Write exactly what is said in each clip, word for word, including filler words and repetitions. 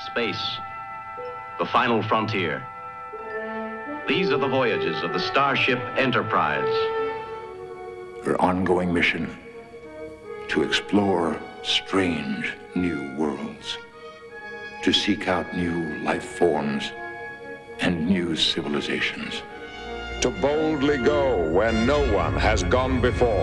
space, the final frontier. These are the voyages of the Starship Enterprise. Her ongoing mission to explore strange new worlds, to seek out new life forms and new civilizations. To boldly go where no one has gone before.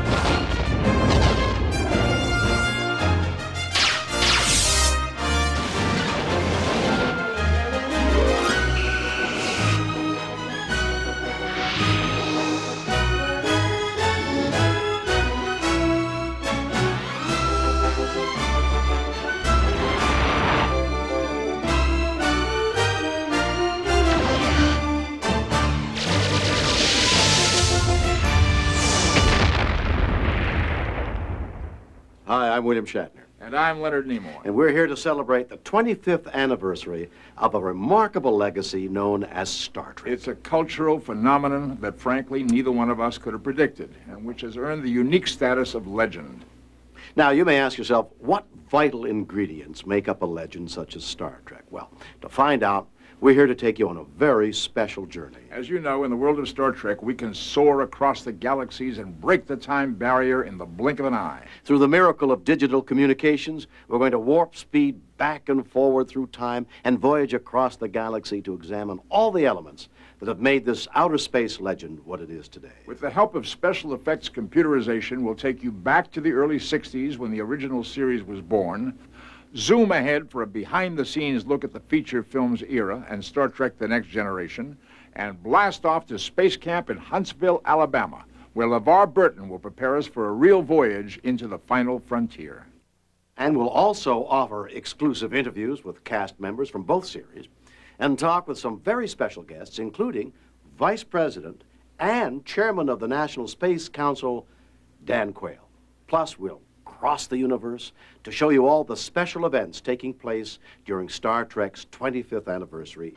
Hi, I'm William Shatner. And I'm Leonard Nimoy. And we're here to celebrate the twenty-fifth anniversary of a remarkable legacy known as Star Trek. It's a cultural phenomenon that, frankly, neither one of us could have predicted, and which has earned the unique status of legend. Now, you may ask yourself, what vital ingredients make up a legend such as Star Trek? Well, to find out, we're here to take you on a very special journey. As you know, in the world of Star Trek, we can soar across the galaxies and break the time barrier in the blink of an eye. Through the miracle of digital communications, we're going to warp speed back and forward through time and voyage across the galaxy to examine all the elements that have made this outer space legend what it is today. With the help of special effects computerization, we'll take you back to the early sixties when the original series was born, zoom ahead for a behind-the-scenes look at the feature film's era and Star Trek The Next Generation, and blast off to Space Camp in Huntsville, Alabama, where LeVar Burton will prepare us for a real voyage into the final frontier. And we'll also offer exclusive interviews with cast members from both series and talk with some very special guests, including Vice President and Chairman of the National Space Council, Dan Quayle. Plus, we'll cross the universe to show you all the special events taking place during Star Trek's twenty-fifth anniversary.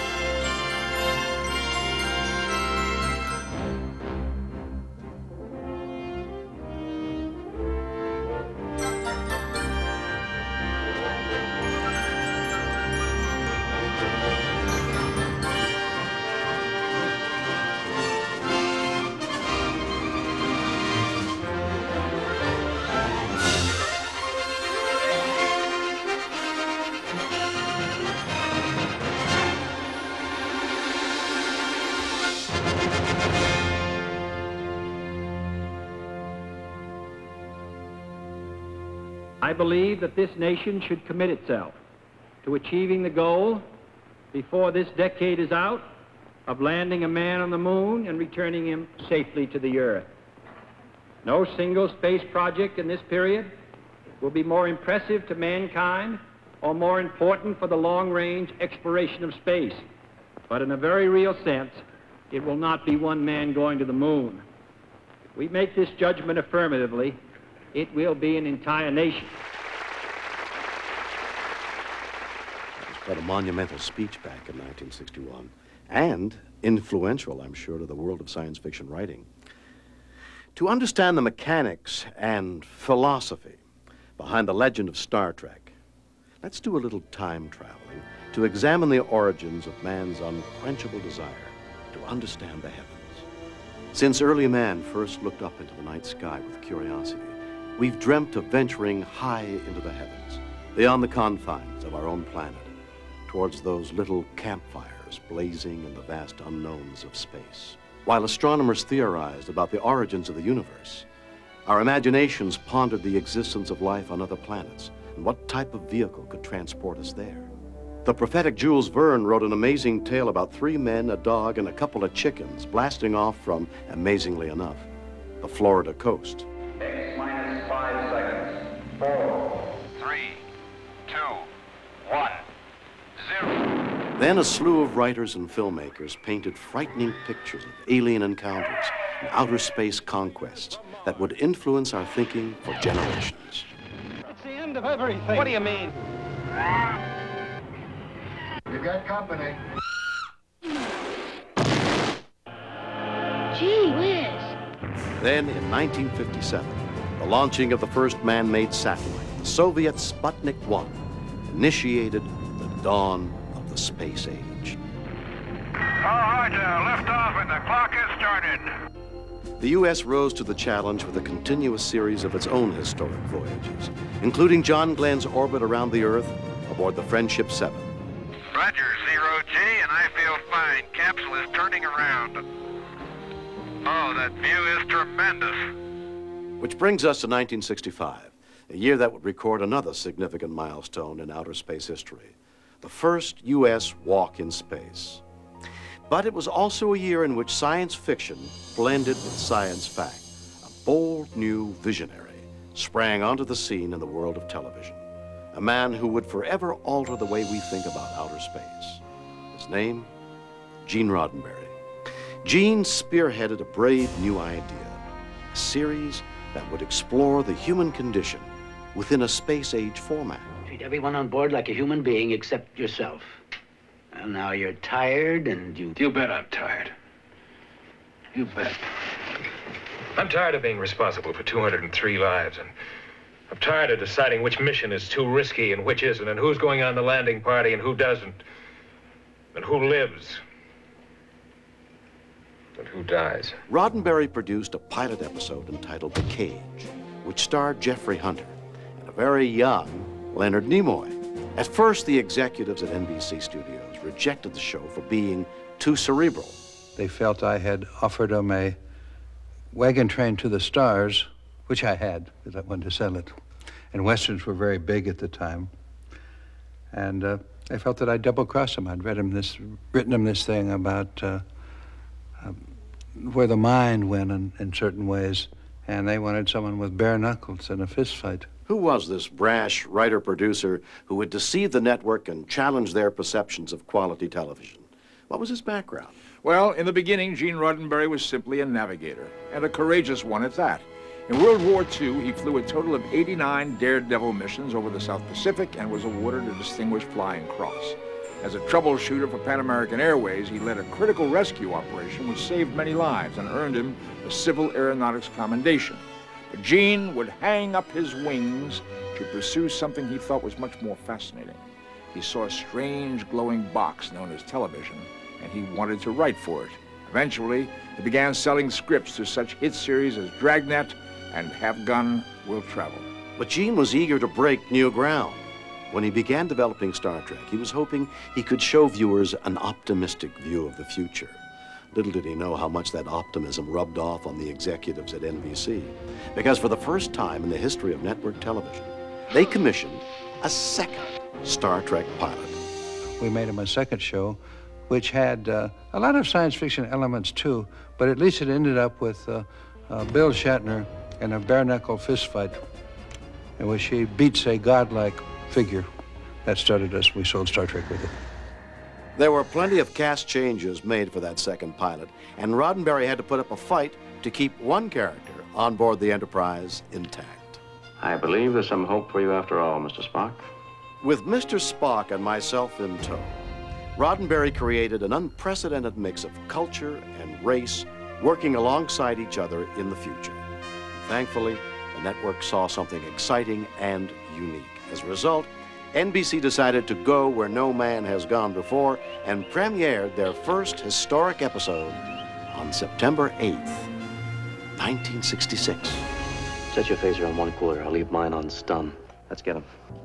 I believe that this nation should commit itself to achieving the goal, before this decade is out, of landing a man on the moon and returning him safely to the Earth. No single space project in this period will be more impressive to mankind or more important for the long-range exploration of space. But in a very real sense, it will not be one man going to the moon. If we make this judgment affirmatively, it will be an entire nation. It was quite a monumental speech back in nineteen sixty-one, and influential, I'm sure, to the world of science fiction writing. To understand the mechanics and philosophy behind the legend of Star Trek, let's do a little time traveling to examine the origins of man's unquenchable desire to understand the heavens. Since early man first looked up into the night sky with curiosity, we've dreamt of venturing high into the heavens, beyond the confines of our own planet, towards those little campfires blazing in the vast unknowns of space. While astronomers theorized about the origins of the universe, our imaginations pondered the existence of life on other planets and what type of vehicle could transport us there. The prophetic Jules Verne wrote an amazing tale about three men, a dog, and a couple of chickens blasting off from, amazingly enough, the Florida coast. X minus five seconds. Four. Three. Two. One. Zero. Then a slew of writers and filmmakers painted frightening pictures of alien encounters and outer space conquests that would influence our thinking for generations. It's the end of everything. What do you mean? You got company. Gee whiz. Then, in nineteen fifty-seven, the launching of the first man-made satellite, the Soviet Sputnik one, initiated dawn of the space age. All right, uh, lift off and the clock has started. The U S rose to the challenge with a continuous series of its own historic voyages, including John Glenn's orbit around the Earth aboard the Friendship seven. Roger, zero G, and I feel fine. Capsule is turning around. Oh, that view is tremendous. Which brings us to nineteen sixty-five, a year that would record another significant milestone in outer space history, the first U S walk in space. But it was also a year in which science fiction blended with science fact. A bold new visionary sprang onto the scene in the world of television, a man who would forever alter the way we think about outer space. His name, Gene Roddenberry. Gene spearheaded a brave new idea, a series that would explore the human condition within a space-age format. Treat everyone on board like a human being except yourself. Well, now you're tired and you... You bet I'm tired. You bet. I'm tired of being responsible for two hundred three lives, and I'm tired of deciding which mission is too risky and which isn't, and who's going on the landing party and who doesn't, and who lives. And who dies? Roddenberry produced a pilot episode entitled The Cage, which starred Jeffrey Hunter and a very young Leonard Nimoy. At first, the executives at N B C Studios rejected the show for being too cerebral. They felt I had offered them a wagon train to the stars, which I had, because I wanted to sell it. And Westerns were very big at the time. And uh, they felt that I'd double-crossed them. I'd read them this, written them this thing about uh, uh, where the mind went in, in certain ways, and they wanted someone with bare knuckles and a fist fight. Who was this brash writer-producer who would deceive the network and challenge their perceptions of quality television? What was his background? Well, in the beginning, Gene Roddenberry was simply a navigator, and a courageous one at that. In World War Two, he flew a total of eighty-nine daredevil missions over the South Pacific and was awarded a Distinguished Flying Cross. As a troubleshooter for Pan American Airways, he led a critical rescue operation which saved many lives and earned him the Civil Aeronautics Commendation. But Gene would hang up his wings to pursue something he thought was much more fascinating. He saw a strange glowing box known as television, and he wanted to write for it. Eventually, he began selling scripts to such hit series as Dragnet and Have Gun, Will Travel. But Gene was eager to break new ground. When he began developing Star Trek, he was hoping he could show viewers an optimistic view of the future. Little did he know how much that optimism rubbed off on the executives at N B C. Because for the first time in the history of network television, they commissioned a second Star Trek pilot. We made him a second show, which had uh, a lot of science fiction elements too, but at least it ended up with uh, uh, Bill Shatner in a bare-knuckle fist fight in which he beats a godlike figure. That started us. We sold Star Trek with it. There were plenty of cast changes made for that second pilot, and Roddenberry had to put up a fight to keep one character on board the Enterprise intact. I believe there's some hope for you after all, Mister Spock. With Mister Spock and myself in tow, Roddenberry created an unprecedented mix of culture and race working alongside each other in the future. Thankfully, the network saw something exciting and unique. As a result, N B C decided to go where no man has gone before and premiered their first historic episode on September eighth, nineteen sixty-six. Set your phaser on one quarter. I'll leave mine on stun. Let's get him.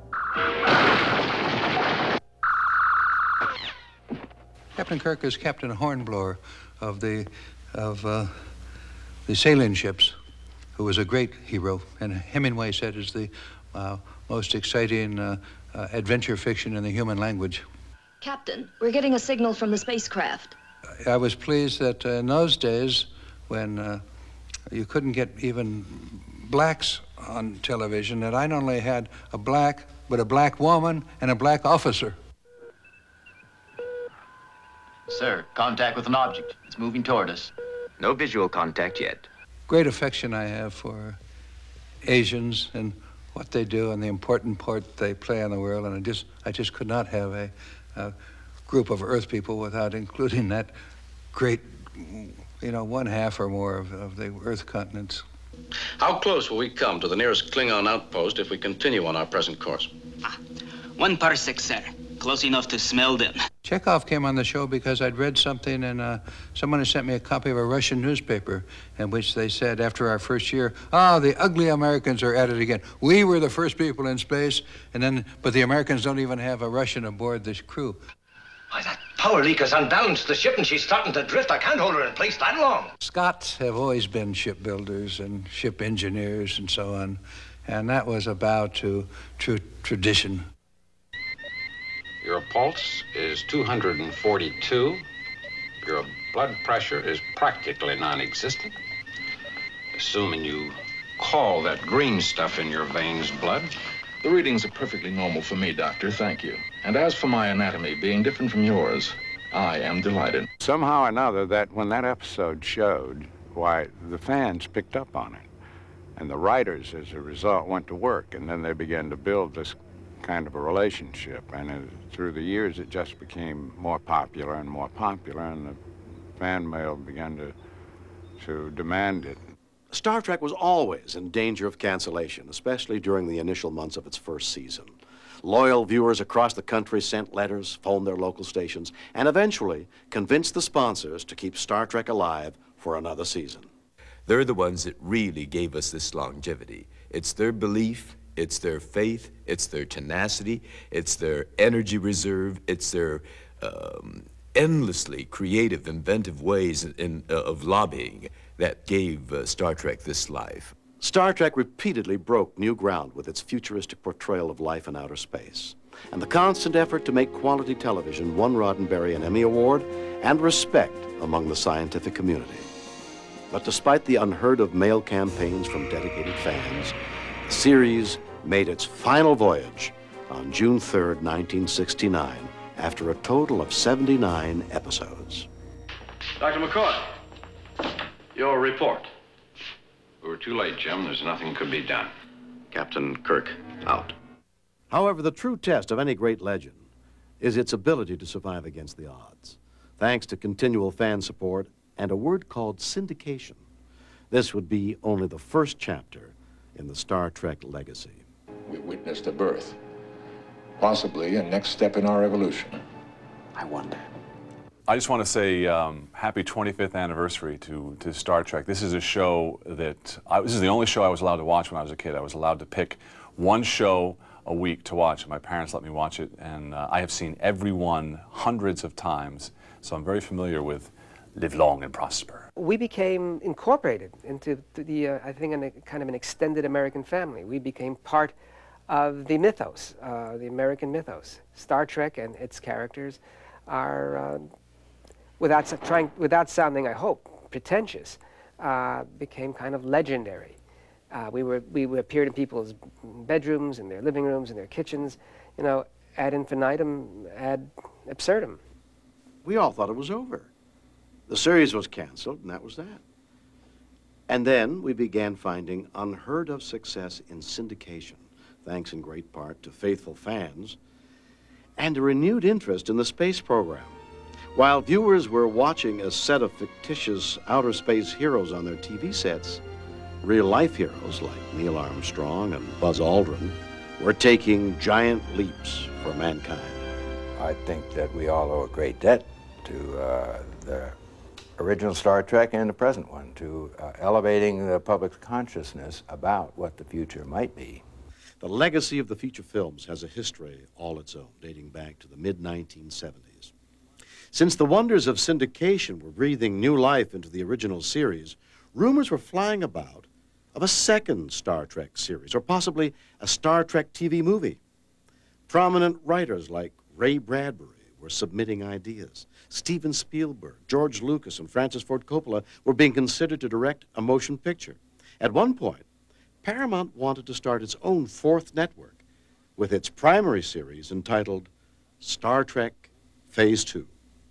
Captain Kirk is Captain Hornblower of the of uh, the sailing ships, who was a great hero, and Hemingway said is the uh, most exciting uh, uh, adventure fiction in the human language. Captain, we're getting a signal from the spacecraft. I was pleased that uh, in those days, when uh, you couldn't get even blacks on television, that I not only had a black, but a black woman and a black officer. Sir, contact with an object. It's moving toward us. No visual contact yet. Great affection I have for Asians and what they do and the important part they play in the world, and I just, I just could not have a, a group of Earth people without including that great, you know, one half or more of, of the Earth continents. How close will we come to the nearest Klingon outpost if we continue on our present course? Ah, one parsec, sir. close enough to smell them. Chekhov came on the show because I'd read something, and uh, someone had sent me a copy of a Russian newspaper in which they said after our first year, oh, the ugly Americans are at it again. We were the first people in space, and then, but the Americans don't even have a Russian aboard this crew. Why, that power leak has unbalanced the ship and she's starting to drift. I can't hold her in place that long. Scots have always been shipbuilders and ship engineers and so on, and that was a bow to true tradition. Your pulse is two hundred forty-two. Your blood pressure is practically non-existent. Assuming you call that green stuff in your veins blood. The readings are perfectly normal for me, Doctor, thank you. And as for my anatomy being different from yours, I am delighted. Somehow or another, that when that episode showed, why, the fans picked up on it. And the writers, as a result, went to work, and then they began to build this kind of a relationship. And it, through the years, it just became more popular and more popular, and the fan mail began to, to demand it. Star Trek was always in danger of cancellation, especially during the initial months of its first season. Loyal viewers across the country sent letters, phoned their local stations, and eventually convinced the sponsors to keep Star Trek alive for another season. They're the ones that really gave us this longevity. It's their belief, it's their faith, it's their tenacity, it's their energy reserve, it's their um, endlessly creative, inventive ways in, uh, of lobbying that gave uh, Star Trek this life. Star Trek repeatedly broke new ground with its futuristic portrayal of life in outer space. And the constant effort to make quality television won Roddenberry an Emmy Award and respect among the scientific community. But despite the unheard-of mail campaigns from dedicated fans, the series made its final voyage on June third, nineteen sixty-nine, after a total of seventy-nine episodes. Doctor McCoy, your report. We were too late, Jim. There's nothing could be done. Captain Kirk, out. However, the true test of any great legend is its ability to survive against the odds, thanks to continual fan support and a word called syndication. This would be only the first chapter in the Star Trek legacy. We witnessed a birth, possibly a next step in our evolution. I wonder. I just want to say um, happy twenty-fifth anniversary to, to Star Trek. This is a show that, I, this is the only show I was allowed to watch when I was a kid. I was allowed to pick one show a week to watch. My parents let me watch it, and uh, I have seen every one hundreds of times, so I'm very familiar with Live Long and Prosper. We became incorporated into the, uh, I think, in a kind of an extended American family. We became part of the mythos, uh, the American mythos. Star Trek and its characters are, uh, without trying, without sounding, I hope, pretentious, uh, became kind of legendary. Uh, we were we appeared in people's bedrooms, in their living rooms, in their kitchens, you know, ad infinitum, ad absurdum. We all thought it was over. The series was canceled, and that was that. And then we began finding unheard of success in syndication, thanks in great part to faithful fans, and a renewed interest in the space program. While viewers were watching a set of fictitious outer space heroes on their T V sets, real-life heroes like Neil Armstrong and Buzz Aldrin were taking giant leaps for mankind. I think that we all owe a great debt to uh, the original Star Trek and the present one, to uh, elevating the public's consciousness about what the future might be. The legacy of the feature films has a history all its own, dating back to the mid nineteen seventies. Since the wonders of syndication were breathing new life into the original series, rumors were flying about of a second Star Trek series, or possibly a Star Trek T V movie. Prominent writers like Ray Bradbury were submitting ideas. Steven Spielberg, George Lucas, and Francis Ford Coppola were being considered to direct a motion picture. At one point, Paramount wanted to start its own fourth network with its primary series entitled Star Trek Phase Two.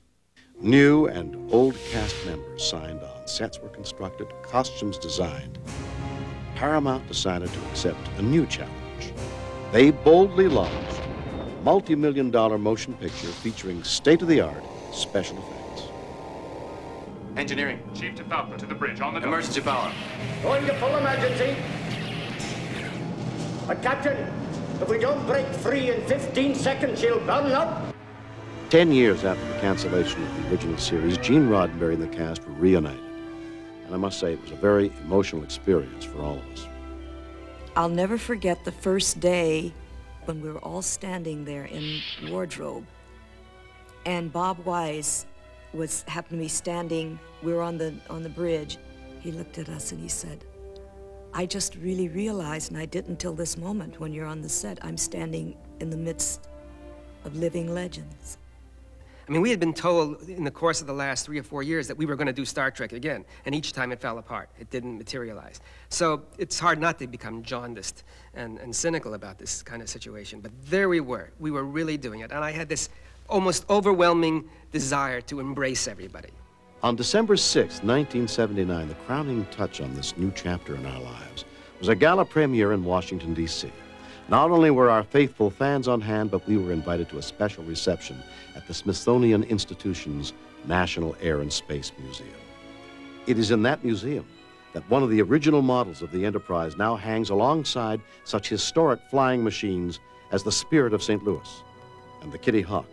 New and old cast members signed on, sets were constructed, costumes designed. Paramount decided to accept a new challenge. They boldly launched a multi-million dollar motion picture featuring state-of-the-art special effects. Engineering. Chief to Falcon, to the bridge, on the door. Emergency power. Going to full emergency. But Captain, If we don't break free in fifteen seconds, she'll burn up. Ten years after the cancellation of the original series, Gene Roddenberry and the cast were reunited. And I must say, it was a very emotional experience for all of us. I'll never forget the first day when we were all standing there in wardrobe. And Bob Wise was happened to be standing, we were on the, on the bridge. He looked at us and he said, I just really realized, and I didn't until this moment when you're on the set, I'm standing in the midst of living legends. I mean, we had been told in the course of the last three or four years that we were going to do Star Trek again, and each time it fell apart. It didn't materialize. So it's hard not to become jaundiced and, and cynical about this kind of situation. But there we were. We were really doing it, and I had this almost overwhelming desire to embrace everybody. On December sixth, nineteen seventy-nine, the crowning touch on this new chapter in our lives was a gala premiere in Washington, D C Not only were our faithful fans on hand, but we were invited to a special reception at the Smithsonian Institution's National Air and Space Museum. It is in that museum that one of the original models of the Enterprise now hangs alongside such historic flying machines as the Spirit of Saint Louis and the Kitty Hawk.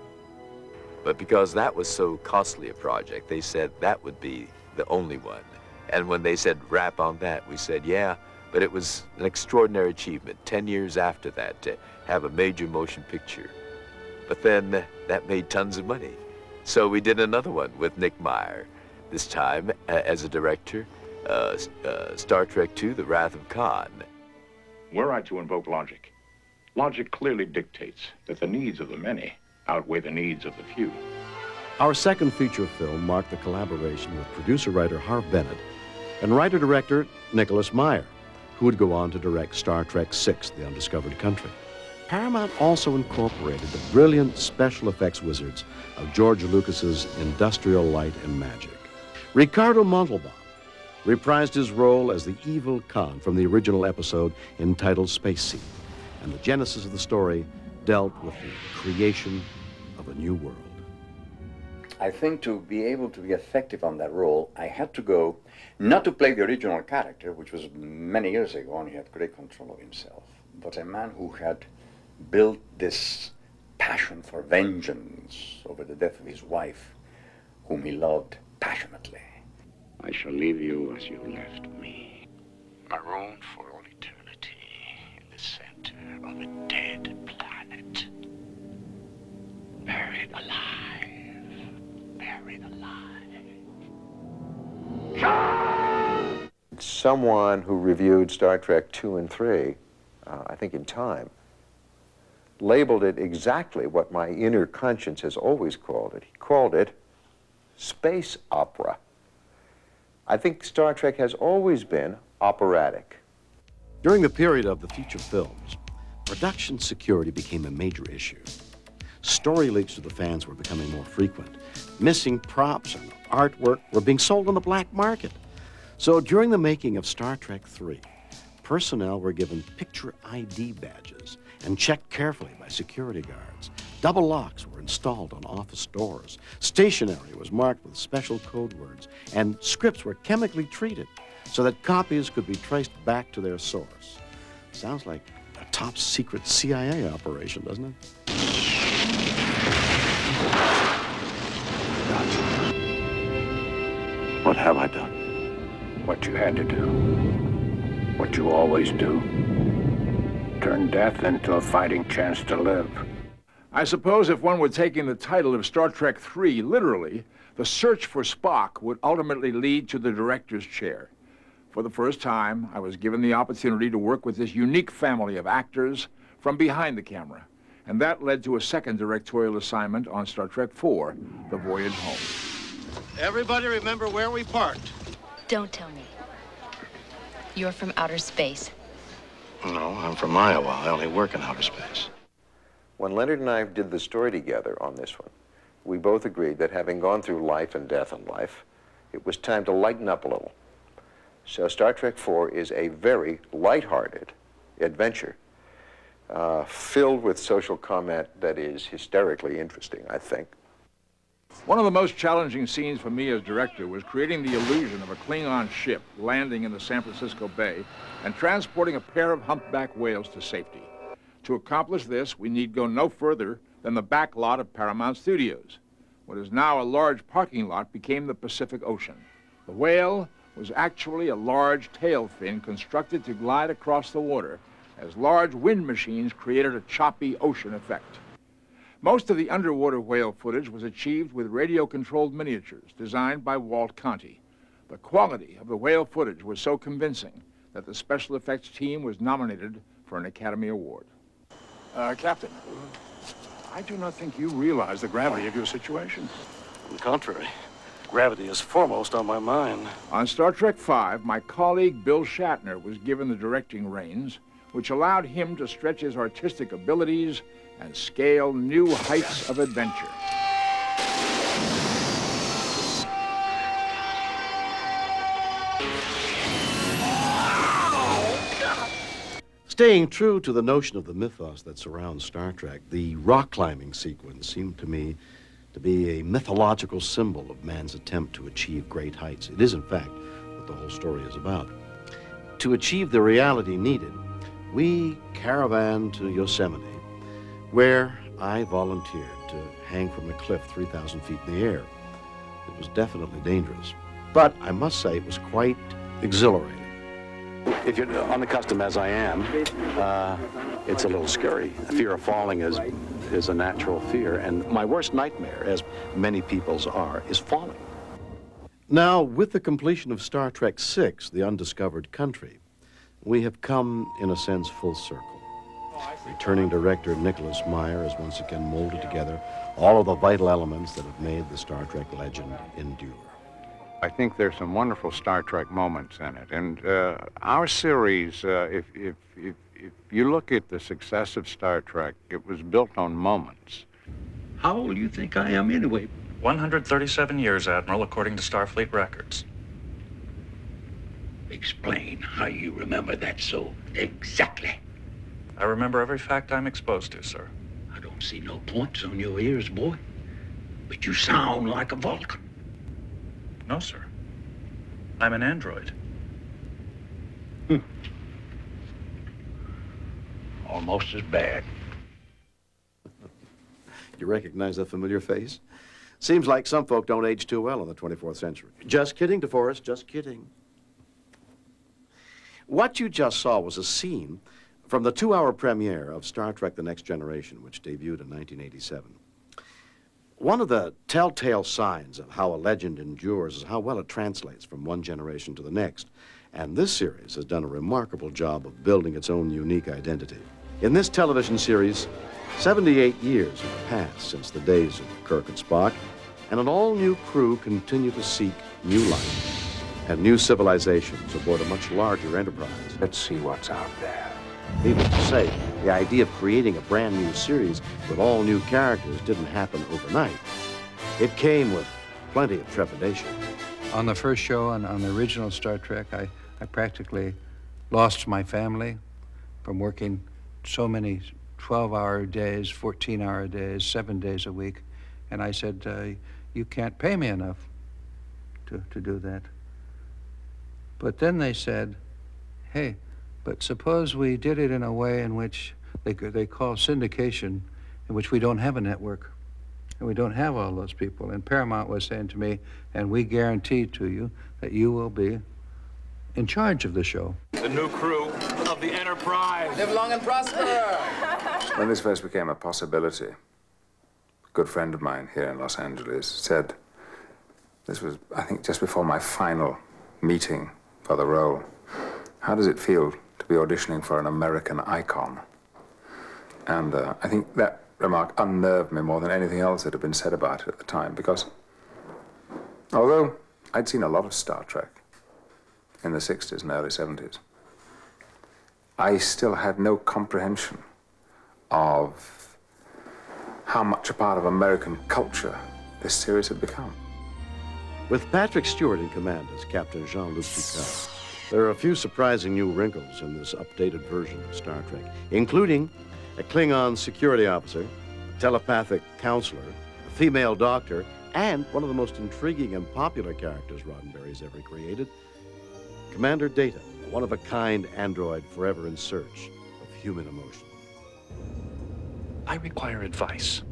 But because that was so costly a project, they said that would be the only one. And when they said wrap on that, we said, yeah, but it was an extraordinary achievement, ten years after that, to have a major motion picture. But then uh, that made tons of money. So we did another one with Nick Meyer, this time uh, as a director, uh, uh, Star Trek two, The Wrath of Khan. Were I to invoke logic, logic clearly dictates that the needs of the many outweigh the needs of the few. Our second feature film marked the collaboration with producer-writer Harv Bennett and writer-director Nicholas Meyer, who would go on to direct Star Trek six, The Undiscovered Country. Paramount also incorporated the brilliant special effects wizards of George Lucas's Industrial Light and Magic. Ricardo Montalban reprised his role as the evil Khan from the original episode entitled Space Seed, and the genesis of the story dealt with the creation of a new world. I think to be able to be effective on that role, I had to go, not to play the original character, which was many years ago, and he had great control of himself, but a man who had built this passion for vengeance over the death of his wife, whom he loved passionately. I shall leave you as you left me, marooned for all eternity in the center of a dead planet, buried alive, buried alive. Someone who reviewed Star Trek two and three, uh, I think in Time, labeled it exactly what my inner conscience has always called it. He called it space opera. I think Star Trek has always been operatic. During the period of the feature films, production security became a major issue. Story leaks to the fans were becoming more frequent. Missing props and artwork were being sold on the black market. So during the making of Star Trek three, personnel were given picture I D badges and checked carefully by security guards. Double locks were installed on office doors. Stationery was marked with special code words, and scripts were chemically treated so that copies could be traced back to their source. Sounds like a top secret C I A operation, doesn't it? What have I done? What you had to do. What you always do. Turn death into a fighting chance to live. I suppose if one were taking the title of Star Trek three literally, the search for Spock would ultimately lead to the director's chair. For the first time, I was given the opportunity to work with this unique family of actors from behind the camera. And that led to a second directorial assignment on Star Trek four, The Voyage Home. Everybody remember where we parked? Don't tell me. You're from outer space. No, I'm from Iowa. I only work in outer space. When Leonard and I did the story together on this one, we both agreed that having gone through life and death in life, it was time to lighten up a little. So Star Trek four is a very lighthearted adventure uh, filled with social comment that is hysterically interesting, I think. One of the most challenging scenes for me as director was creating the illusion of a Klingon ship landing in the San Francisco Bay and transporting a pair of humpback whales to safety. To accomplish this, we need go no further than the back lot of Paramount Studios. What is now a large parking lot became the Pacific Ocean. The whale was actually a large tail fin constructed to glide across the water, as large wind machines created a choppy ocean effect. Most of the underwater whale footage was achieved with radio-controlled miniatures designed by Walt Conti. The quality of the whale footage was so convincing that the special effects team was nominated for an Academy Award. Uh, Captain, I do not think you realize the gravity of your situation. On the contrary, gravity is foremost on my mind. On Star Trek five, my colleague Bill Shatner was given the directing reins, which allowed him to stretch his artistic abilities and scale new heights of adventure. Staying true to the notion of the mythos that surrounds Star Trek, the rock climbing sequence seemed to me to be a mythological symbol of man's attempt to achieve great heights. It is, in fact, what the whole story is about. To achieve the reality needed, we caravanned to Yosemite, where I volunteered to hang from a cliff three thousand feet in the air. It was definitely dangerous, but I must say it was quite exhilarating. If you're unaccustomed as I am, uh, it's a little scary. The fear of falling is, is a natural fear, and my worst nightmare, as many people's are, is falling. Now, with the completion of Star Trek six, The Undiscovered Country, we have come, in a sense, full circle. Returning director Nicholas Meyer has once again molded together all of the vital elements that have made the Star Trek legend endure. I think there's some wonderful Star Trek moments in it. And uh, our series, uh, if, if, if, if you look at the success of Star Trek, it was built on moments. How old do you think I am anyway? one hundred thirty-seven years, Admiral, according to Starfleet records. Explain how you remember that so exactly. I remember every fact I'm exposed to, sir. I don't see no points on your ears, boy. But you sound like a Vulcan. No, sir. I'm an android. Hmm. Almost as bad. You recognize that familiar face? Seems like some folk don't age too well in the twenty-fourth century. Just kidding, DeForest, just kidding. What you just saw was a scene from the two-hour premiere of Star Trek The Next Generation, which debuted in nineteen eighty-seven. One of the telltale signs of how a legend endures is how well it translates from one generation to the next. And this series has done a remarkable job of building its own unique identity. In this television series, seventy-eight years have passed since the days of Kirk and Spock, and an all-new crew continue to seek new life and new civilizations aboard a much larger enterprise. Let's see what's out there. Needless to say, the idea of creating a brand new series with all new characters didn't happen overnight. It came with plenty of trepidation. On the first show, on, on the original Star Trek, I, I practically lost my family from working so many twelve-hour days, fourteen-hour days, seven days a week. And I said, uh, you can't pay me enough to, to do that. But then they said, hey, but suppose we did it in a way in which they, they call syndication, in which we don't have a network, and we don't have all those people. And Paramount was saying to me, and we guarantee to you that you will be in charge of the show. The new crew of the Enterprise. Live long and prosper. When this first became a possibility, a good friend of mine here in Los Angeles said, this was, I think, just before my final meeting for the role, how does it feel to be auditioning for an American icon? And uh, I think that remark unnerved me more than anything else that had been said about it at the time, because although I'd seen a lot of Star Trek in the sixties and early seventies, I still had no comprehension of how much a part of American culture this series had become. With Patrick Stewart in command as Captain Jean-Luc Picard, there are a few surprising new wrinkles in this updated version of Star Trek, including a Klingon security officer, a telepathic counselor, a female doctor, and one of the most intriguing and popular characters Roddenberry's ever created, Commander Data, a one-of-a-kind android forever in search of human emotion. I require advice.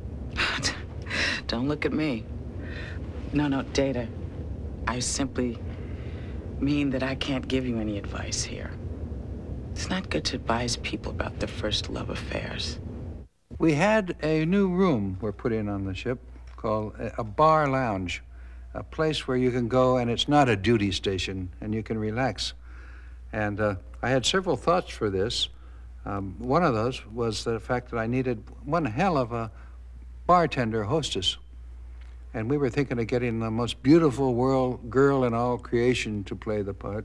Don't look at me. No, no, Data. I simply mean that I can't give you any advice here. It's not good to advise people about their first love affairs. We had a new room we're putting on the ship called a bar lounge, a place where you can go and it's not a duty station and you can relax. And uh, I had several thoughts for this. Um, one of those was the fact that I needed one hell of a bartender hostess. And we were thinking of getting the most beautiful world girl in all creation to play the part.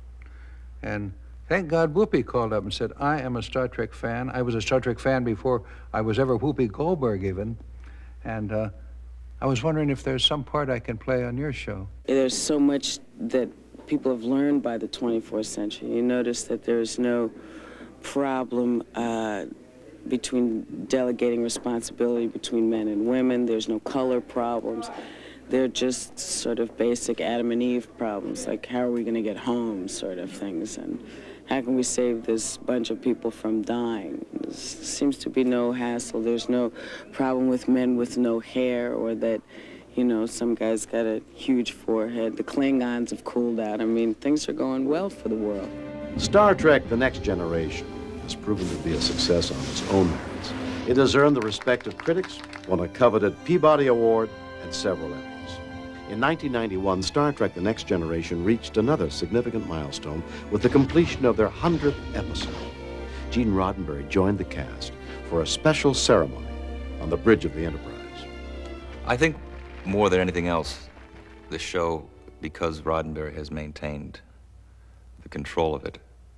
And thank God Whoopi called up and said, I am a Star Trek fan. I was a Star Trek fan before I was ever Whoopi Goldberg even. And uh, I was wondering if there's some part I can play on your show. There's so much that people have learned by the twenty-fourth century. You notice that there's no problem uh, between delegating responsibility between men and women. There's no color problems. They're just sort of basic Adam and Eve problems, like how are we going to get home sort of things, and how can we save this bunch of people from dying? There seems to be no hassle. There's no problem with men with no hair, or that, you know, some guy's got a huge forehead. The Klingons have cooled out. I mean, things are going well for the world. Star Trek: The Next Generation has proven to be a success on its own merits. It has earned the respect of critics, won a coveted Peabody Award, and several Emmys. In nineteen ninety-one, Star Trek: The Next Generation reached another significant milestone with the completion of their hundredth episode. Gene Roddenberry joined the cast for a special ceremony on the bridge of the Enterprise. I think more than anything else, the show, because Roddenberry has maintained the control of it,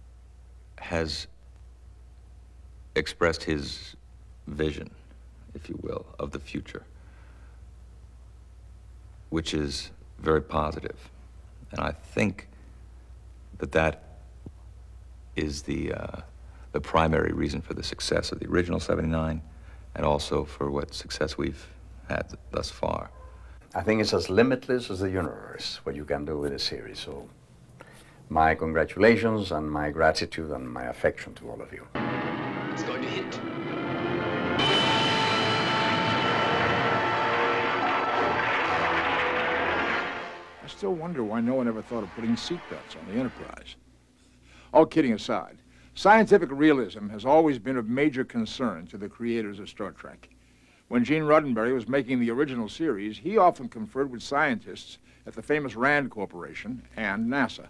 has expressed his vision, if you will, of the future, which is very positive. And I think that that is the, uh, the primary reason for the success of the original seventy-nine, and also for what success we've had thus far. I think it's as limitless as the universe, what you can do with a series. So my congratulations and my gratitude and my affection to all of you. It's going to hit. I still wonder why no one ever thought of putting seatbelts on the Enterprise. All kidding aside, scientific realism has always been of major concern to the creators of Star Trek. When Gene Roddenberry was making the original series, he often conferred with scientists at the famous RAND Corporation and NASA.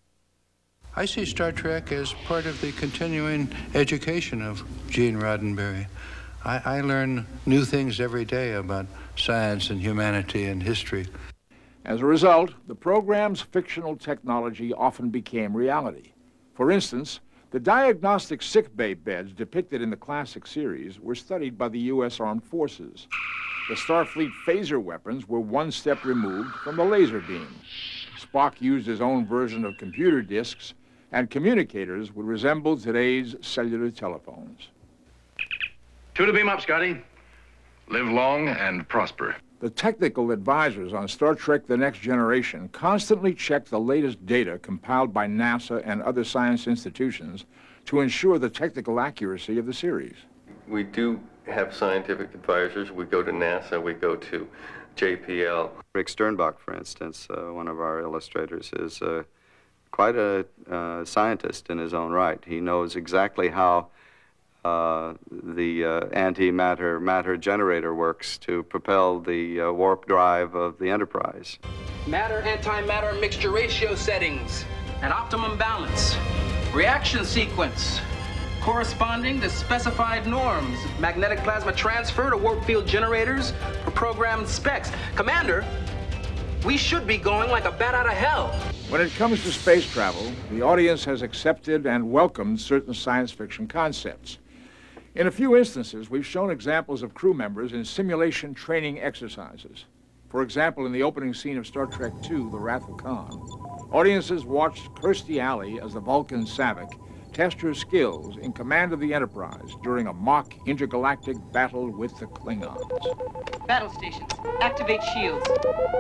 I see Star Trek as part of the continuing education of Gene Roddenberry. I, I learn new things every day about science and humanity and history. As a result, the program's fictional technology often became reality. For instance, the diagnostic sickbay beds depicted in the classic series were studied by the U S Armed Forces. The Starfleet phaser weapons were one step removed from the laser beam. Spock used his own version of computer disks, and communicators would resemble today's cellular telephones. Two to beam up, Scotty. Live long and prosper. The technical advisors on Star Trek: The Next Generation constantly checked the latest data compiled by NASA and other science institutions to ensure the technical accuracy of the series. We do have scientific advisors. We go to NASA, we go to J P L. Rick Sternbach, for instance, uh, one of our illustrators, is uh, quite a uh, scientist in his own right. He knows exactly how Uh, the uh, antimatter matter generator works to propel the uh, warp drive of the Enterprise. Matter antimatter mixture ratio settings at optimum balance. Reaction sequence corresponding to specified norms. Magnetic plasma transfer to warp field generators for programmed specs. Commander, we should be going like a bat out of hell. When it comes to space travel, the audience has accepted and welcomed certain science fiction concepts. In a few instances, we've shown examples of crew members in simulation training exercises. For example, in the opening scene of Star Trek two, The Wrath of Khan, audiences watched Kirstie Alley as the Vulcan Saavik test her skills in command of the Enterprise during a mock intergalactic battle with the Klingons. Battle stations, activate shields.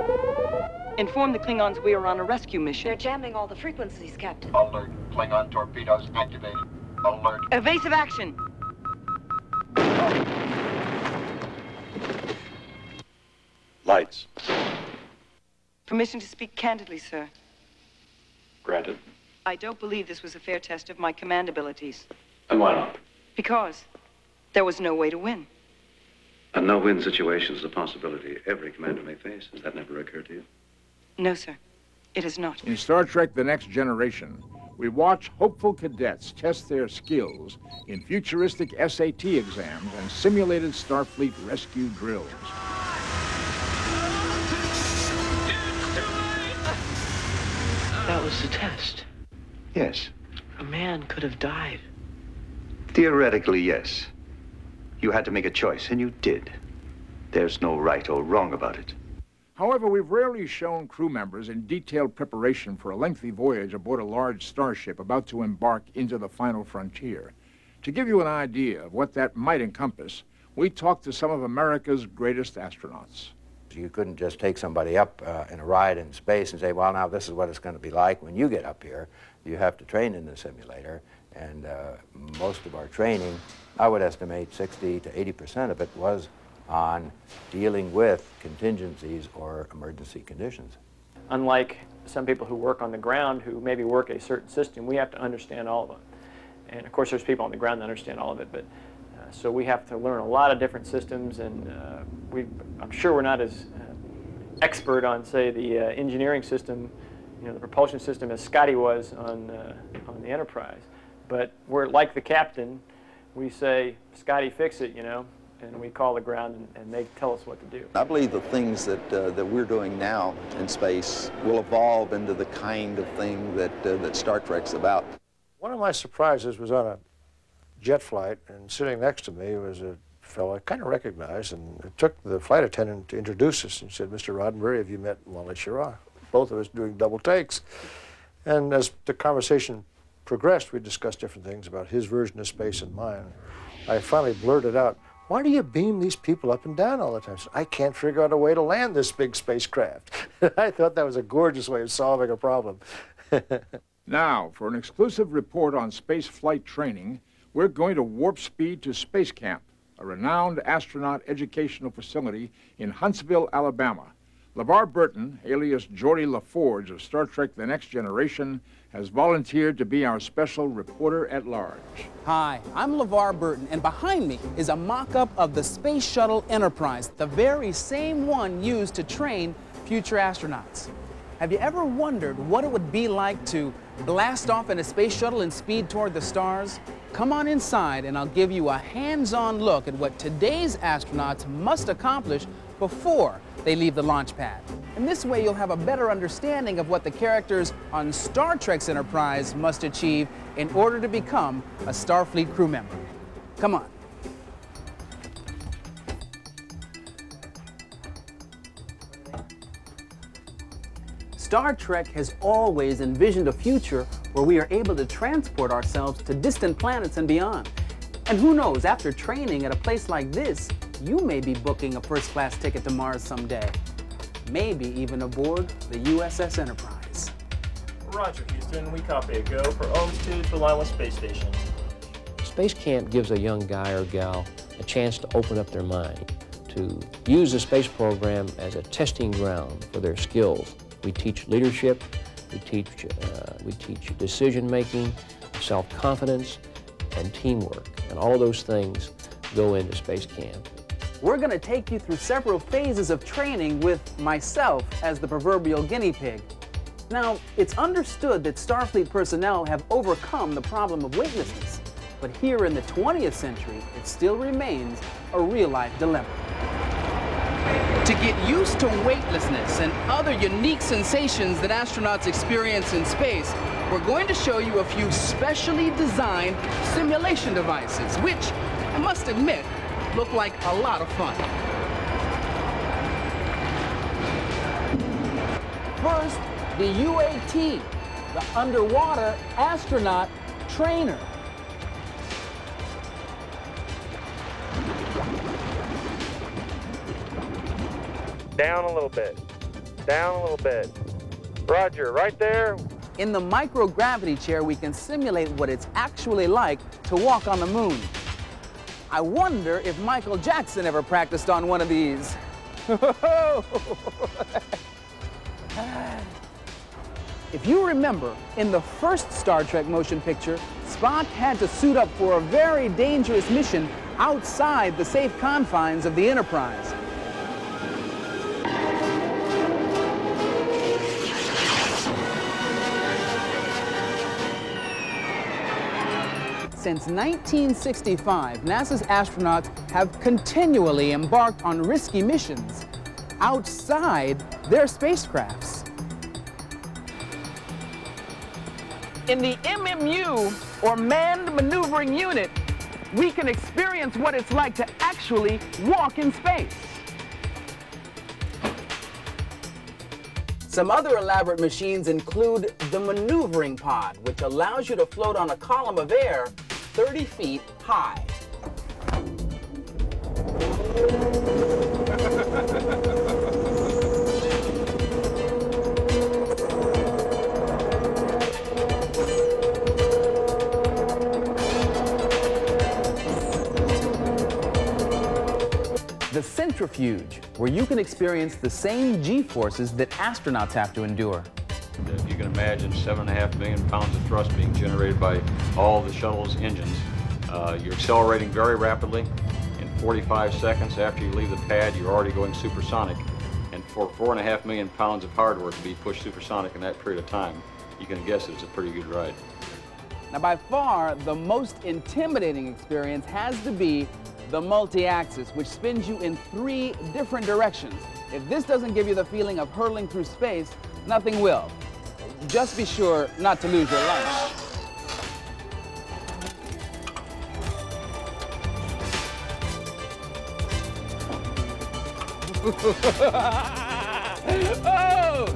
Inform the Klingons we are on a rescue mission. They're jamming all the frequencies, Captain. Alert. Klingon torpedoes activated. Alert. Evasive action. Lights. Permission to speak candidly, sir. Granted. I don't believe this was a fair test of my command abilities. And why not? Because there was no way to win. A no-win situation is a possibility every commander may face. Has that never occurred to you? No, sir. It has not. In Star Trek The Next Generation, we watch hopeful cadets test their skills in futuristic S A T exams and simulated Starfleet rescue drills. That was the test. Yes. A man could have died. Theoretically, yes. You had to make a choice, and you did. There's no right or wrong about it. However, we've rarely shown crew members in detailed preparation for a lengthy voyage aboard a large starship about to embark into the final frontier. To give you an idea of what that might encompass, we talked to some of America's greatest astronauts. You couldn't just take somebody up uh, in a ride in space and say, well, now this is what it's going to be like when you get up here. You have to train in the simulator, and uh, most of our training, I would estimate sixty to eighty percent of it was on dealing with contingencies or emergency conditions. Unlike some people who work on the ground who maybe work a certain system, we have to understand all of it. And of course there's people on the ground that understand all of it, but uh, so we have to learn a lot of different systems, and uh, we, I'm sure we're not as uh, expert on, say, the uh, engineering system, you know, the propulsion system as Scotty was on, uh, on the Enterprise. But we're like the captain. We say, Scotty, fix it, you know, and we call the ground, and, and they tell us what to do. I believe the things that, uh, that we're doing now in space will evolve into the kind of thing that, uh, that Star Trek's about. One of my surprises was on a jet flight, and sitting next to me was a fellow I kind of recognized, and it took the flight attendant to introduce us and said, Mister Roddenberry, have you met Wally Schirra? Both of us doing double takes. And as the conversation progressed, we discussed different things about his version of space and mine. I finally blurted out, why do you beam these people up and down all the time? I said, I can't figure out a way to land this big spacecraft. I thought that was a gorgeous way of solving a problem. Now, for an exclusive report on space flight training, we're going to warp speed to Space Camp, a renowned astronaut educational facility in Huntsville, Alabama. LeVar Burton, alias Geordie LaForge of Star Trek The Next Generation, has volunteered to be our special reporter at large. Hi, I'm LeVar Burton, and behind me is a mock-up of the Space Shuttle Enterprise, the very same one used to train future astronauts. Have you ever wondered what it would be like to blast off in a space shuttle and speed toward the stars? Come on inside and I'll give you a hands-on look at what today's astronauts must accomplish before they leave the launch pad. And this way you'll have a better understanding of what the characters on Star Trek's Enterprise must achieve in order to become a Starfleet crew member. Come on. Star Trek has always envisioned a future where we are able to transport ourselves to distant planets and beyond. And who knows, after training at a place like this, you may be booking a first-class ticket to Mars someday. Maybe even aboard the U S S Enterprise. Roger, Houston. We copy a go for Ohms two to align with space station. Space Camp gives a young guy or gal a chance to open up their mind, to use the space program as a testing ground for their skills. We teach leadership, we teach, uh, we teach decision-making, self-confidence, and teamwork. And all of those things go into Space Camp. We're going to take you through several phases of training with myself as the proverbial guinea pig. Now, it's understood that Starfleet personnel have overcome the problem of weightlessness, but here in the twentieth century, it still remains a real-life dilemma. To get used to weightlessness and other unique sensations that astronauts experience in space, we're going to show you a few specially designed simulation devices, which, I must admit, look like a lot of fun. First, the U A T, the Underwater Astronaut Trainer. Down a little bit. Down a little bit. Roger, right there. In the microgravity chair, we can simulate what it's actually like to walk on the moon. I wonder if Michael Jackson ever practiced on one of these. If you remember, in the first Star Trek motion picture, Spock had to suit up for a very dangerous mission outside the safe confines of the Enterprise. Since nineteen sixty-five, NASA's astronauts have continually embarked on risky missions outside their spacecrafts. In the M M U, or Manned Maneuvering Unit, we can experience what it's like to actually walk in space. Some other elaborate machines include the maneuvering pod, which allows you to float on a column of air thirty feet high. The centrifuge, where you can experience the same G-forces that astronauts have to endure. If you can imagine seven and a half million pounds of thrust being generated by all the shuttle's engines. Uh, you're accelerating very rapidly. In forty-five seconds after you leave the pad, you're already going supersonic. And for four and a half million pounds of hardware to be pushed supersonic in that period of time, you can guess that it's a pretty good ride. Now, by far, the most intimidating experience has to be the multi-axis, which spins you in three different directions. If this doesn't give you the feeling of hurtling through space, nothing will. Just be sure not to lose your lunch. Oh!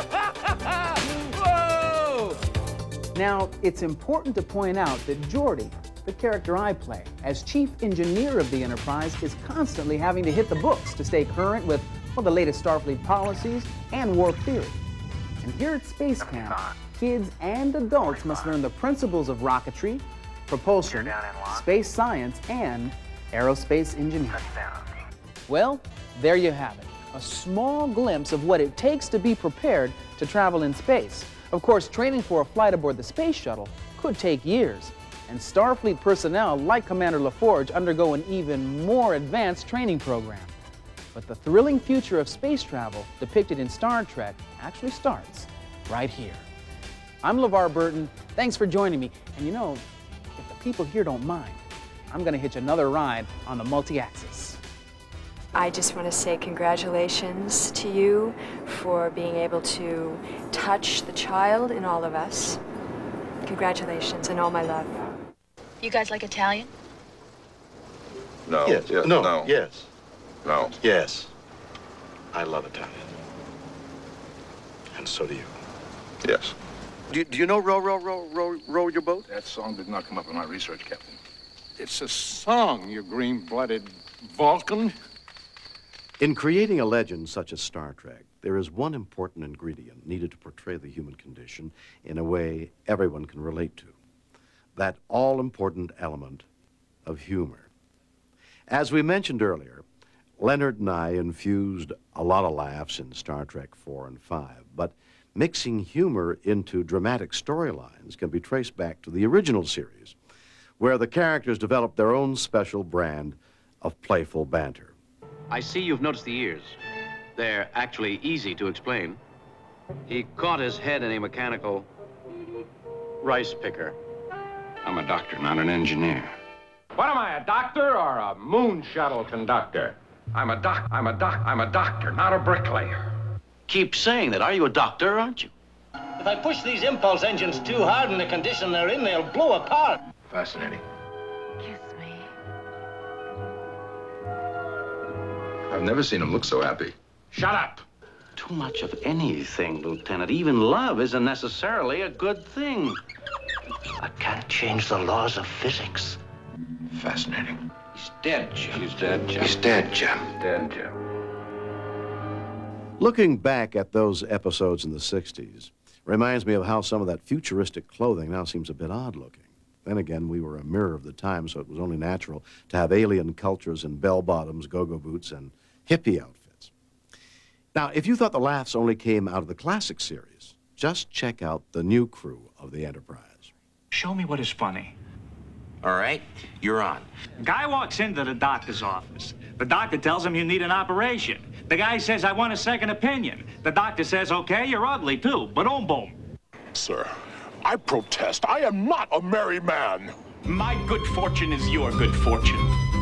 Whoa! Now, it's important to point out that Geordi, the character I play, as chief engineer of the Enterprise, is constantly having to hit the books to stay current with, well, the latest Starfleet policies and warp theory. And here at Space Camp, kids and adults must learn the principles of rocketry, propulsion, space science, and aerospace engineering. Well, there you have it, a small glimpse of what it takes to be prepared to travel in space. Of course, training for a flight aboard the space shuttle could take years, and Starfleet personnel like Commander LaForge undergo an even more advanced training program. But the thrilling future of space travel depicted in Star Trek actually starts right here. I'm LeVar Burton. Thanks for joining me. And you know, if the people here don't mind, I'm going to hitch another ride on the multi-axis. I just want to say congratulations to you for being able to touch the child in all of us. Congratulations and all my love. You guys like Italian? No. Yes. Yes. No. No. Yes. No. Yes. I love Italian. And so do you. Yes. Do you, do you know row, row, row, row, row your boat? That song did not come up in my research, Captain. It's a song, you green-blooded Vulcan. In creating a legend such as Star Trek, there is one important ingredient needed to portray the human condition in a way everyone can relate to. That all-important element of humor. As we mentioned earlier, Leonard and I infused a lot of laughs in Star Trek four and five, but mixing humor into dramatic storylines can be traced back to the original series, where the characters developed their own special brand of playful banter. I see you've noticed the ears. They're actually easy to explain. He caught his head in a mechanical rice picker. I'm a doctor, not an engineer. What am I, a doctor or a moon shuttle conductor? I'm a doc, I'm a doc, I'm a doctor, not a bricklayer. Keep saying that. Are you a doctor, aren't you? If I push these impulse engines too hard in the condition they're in, they'll blow apart. Fascinating. Kiss me. I've never seen him look so happy. Shut up. Too much of anything, Lieutenant. Even love isn't necessarily a good thing. I can't change the laws of physics. Fascinating. He's dead, Jim. He's dead, Jim. He's dead, Jim. Dead, Jim. Looking back at those episodes in the sixties reminds me of how some of that futuristic clothing now seems a bit odd looking. Then again, we were a mirror of the time, so it was only natural to have alien cultures in bell-bottoms, go-go boots, and hippie outfits. Now, if you thought the laughs only came out of the classic series, just check out the new crew of the Enterprise. Show me what is funny. All right, you're on. Guy walks into the doctor's office. The doctor tells him you need an operation. The guy says, I want a second opinion. The doctor says, okay, you're ugly too, but boom, boom. Sir, I protest. I am not a merry man. My good fortune is your good fortune.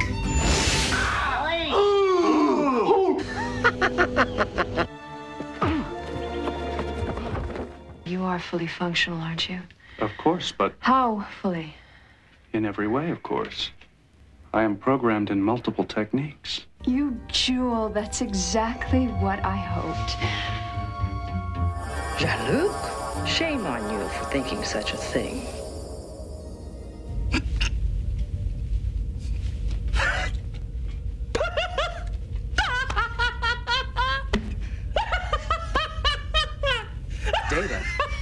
You are fully functional, aren't you? Of course, but How fully? in every way, of course. I am programmed in multiple techniques. You jewel, that's exactly what I hoped. Jean-Luc, shame on you for thinking such a thing. Data.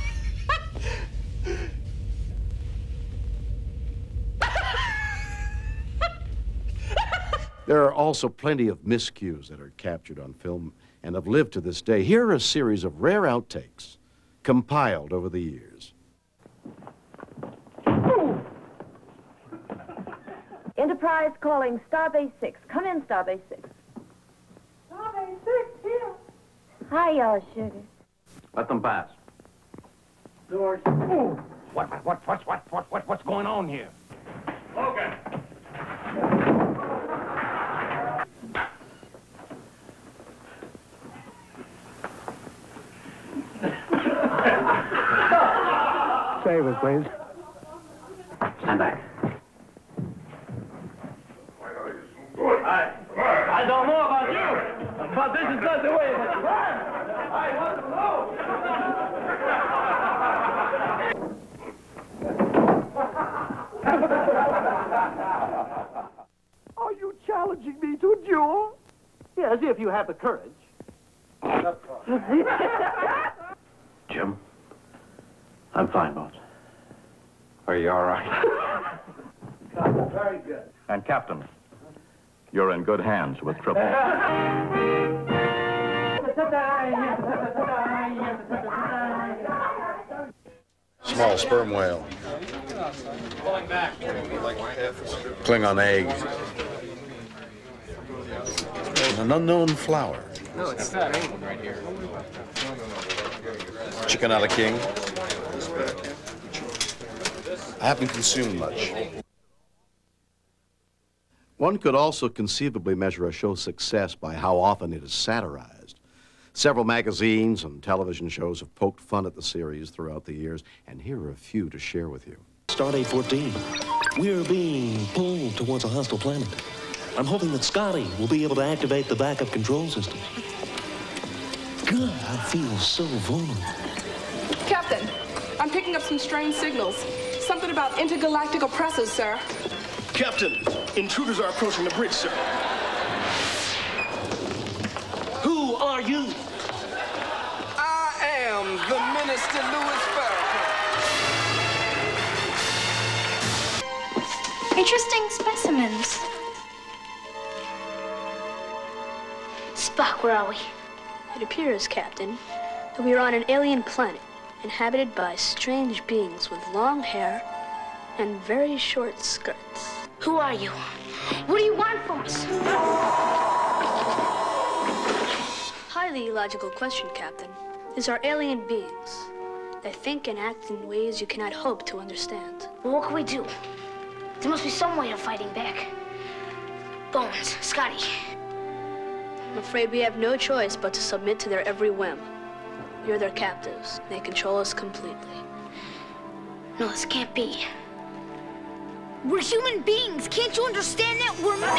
There are also plenty of miscues that are captured on film and have lived to this day. Here are a series of rare outtakes compiled over the years. Enterprise calling Starbase six. Come in, Starbase six. Starbase six, here. Hi, y'all, sugar. Let them pass. Doors. What, what, what, what, what, what, what, what's going on here? Okay. Save us, please. Stand back. I, I don't know about you, but this is not the way it is. I want to know. Are you challenging me to a duel? Yes, if you have the courage. Jim, I'm fine, boss. Are you all right? Very good. And Captain, you're in good hands with Triple. Small sperm whale. Klingon egg. An unknown flower. No, it's that England right here. Chicken a la king. I haven't consumed much. One could also conceivably measure a show's success by how often it is satirized. Several magazines and television shows have poked fun at the series throughout the years, and here are a few to share with you. Stardate fourteen. We're being pulled towards a hostile planet. I'm hoping that Scotty will be able to activate the backup control system. God, I feel so vulnerable. Captain, I'm picking up some strange signals. Something about intergalactic oppressors, sir. Captain, intruders are approaching the bridge, sir. Who are you? I am the Minister Louis Farrakhan. Interesting specimens. Spock, where are we? It appears, Captain, that we are on an alien planet inhabited by strange beings with long hair and very short skirts. Who are you? What do you want from us? Highly illogical question, Captain. These are alien beings. They think and act in ways you cannot hope to understand. Well, what can we do? There must be some way of fighting back. Bones, Scotty. I'm afraid we have no choice but to submit to their every whim. You're their captives. They control us completely. No, this can't be. We're human beings. Can't you understand that? We're men.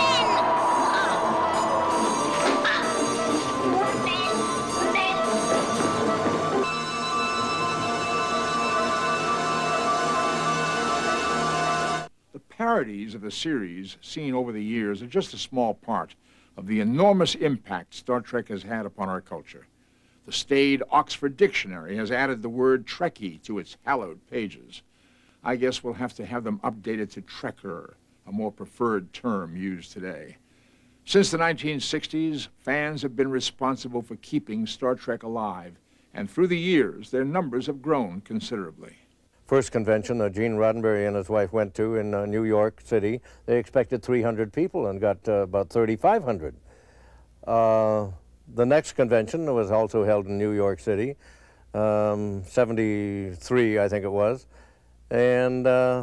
Uh, the parodies of the series seen over the years are just a small part of the enormous impact Star Trek has had upon our culture. The staid Oxford Dictionary has added the word Trekkie to its hallowed pages. I guess we'll have to have them updated to Trekker, a more preferred term used today. Since the nineteen sixties, fans have been responsible for keeping Star Trek alive, and through the years, their numbers have grown considerably. First convention that Gene Roddenberry and his wife went to in uh, New York City, they expected three hundred people and got uh, about thirty-five hundred. Uh, the next convention was also held in New York City, um, seventy-three, I think it was, and uh,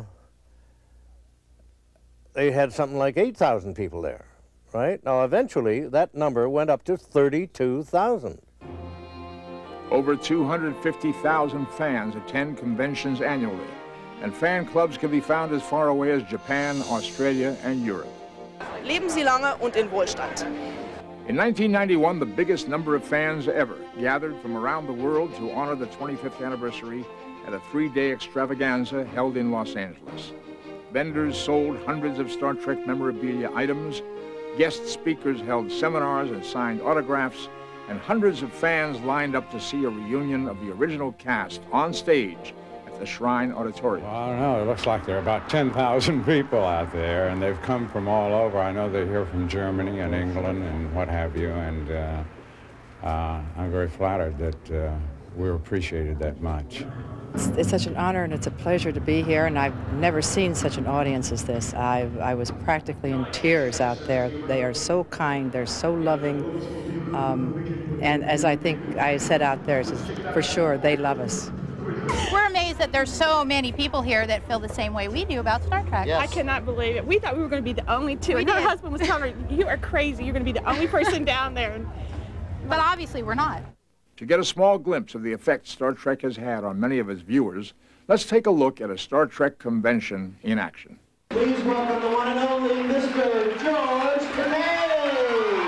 they had something like eight thousand people there, right? Now, eventually, that number went up to thirty-two thousand. Over two hundred fifty thousand fans attend conventions annually, and fan clubs can be found as far away as Japan, Australia, and Europe. Leben Sie lange und in Wohlstand. In nineteen ninety-one, the biggest number of fans ever gathered from around the world to honor the twenty-fifth anniversary at a three-day extravaganza held in Los Angeles. Vendors sold hundreds of Star Trek memorabilia items, guest speakers held seminars and signed autographs, and hundreds of fans lined up to see a reunion of the original cast on stage at the Shrine Auditorium. Well, I don't know. It looks like there are about ten thousand people out there, and they've come from all over. I know they're here from Germany and England and what have you, and uh, uh, I'm very flattered that uh, we're appreciated that much. It's, it's such an honor and it's a pleasure to be here, and I've never seen such an audience as this. I, I was practically in tears out there. They are so kind, they're so loving, um, and as I think I said out there, it's just, for sure, they love us. We're amazed that there's so many people here that feel the same way we do about Star Trek. Yes. I cannot believe it. We thought we were going to be the only two, We and her did. husband was telling her, you are crazy, you're going to be the only person down there. But obviously we're not. To get a small glimpse of the effect Star Trek has had on many of its viewers, let's take a look at a Star Trek convention in action. Please welcome the one and only Mister George Canary.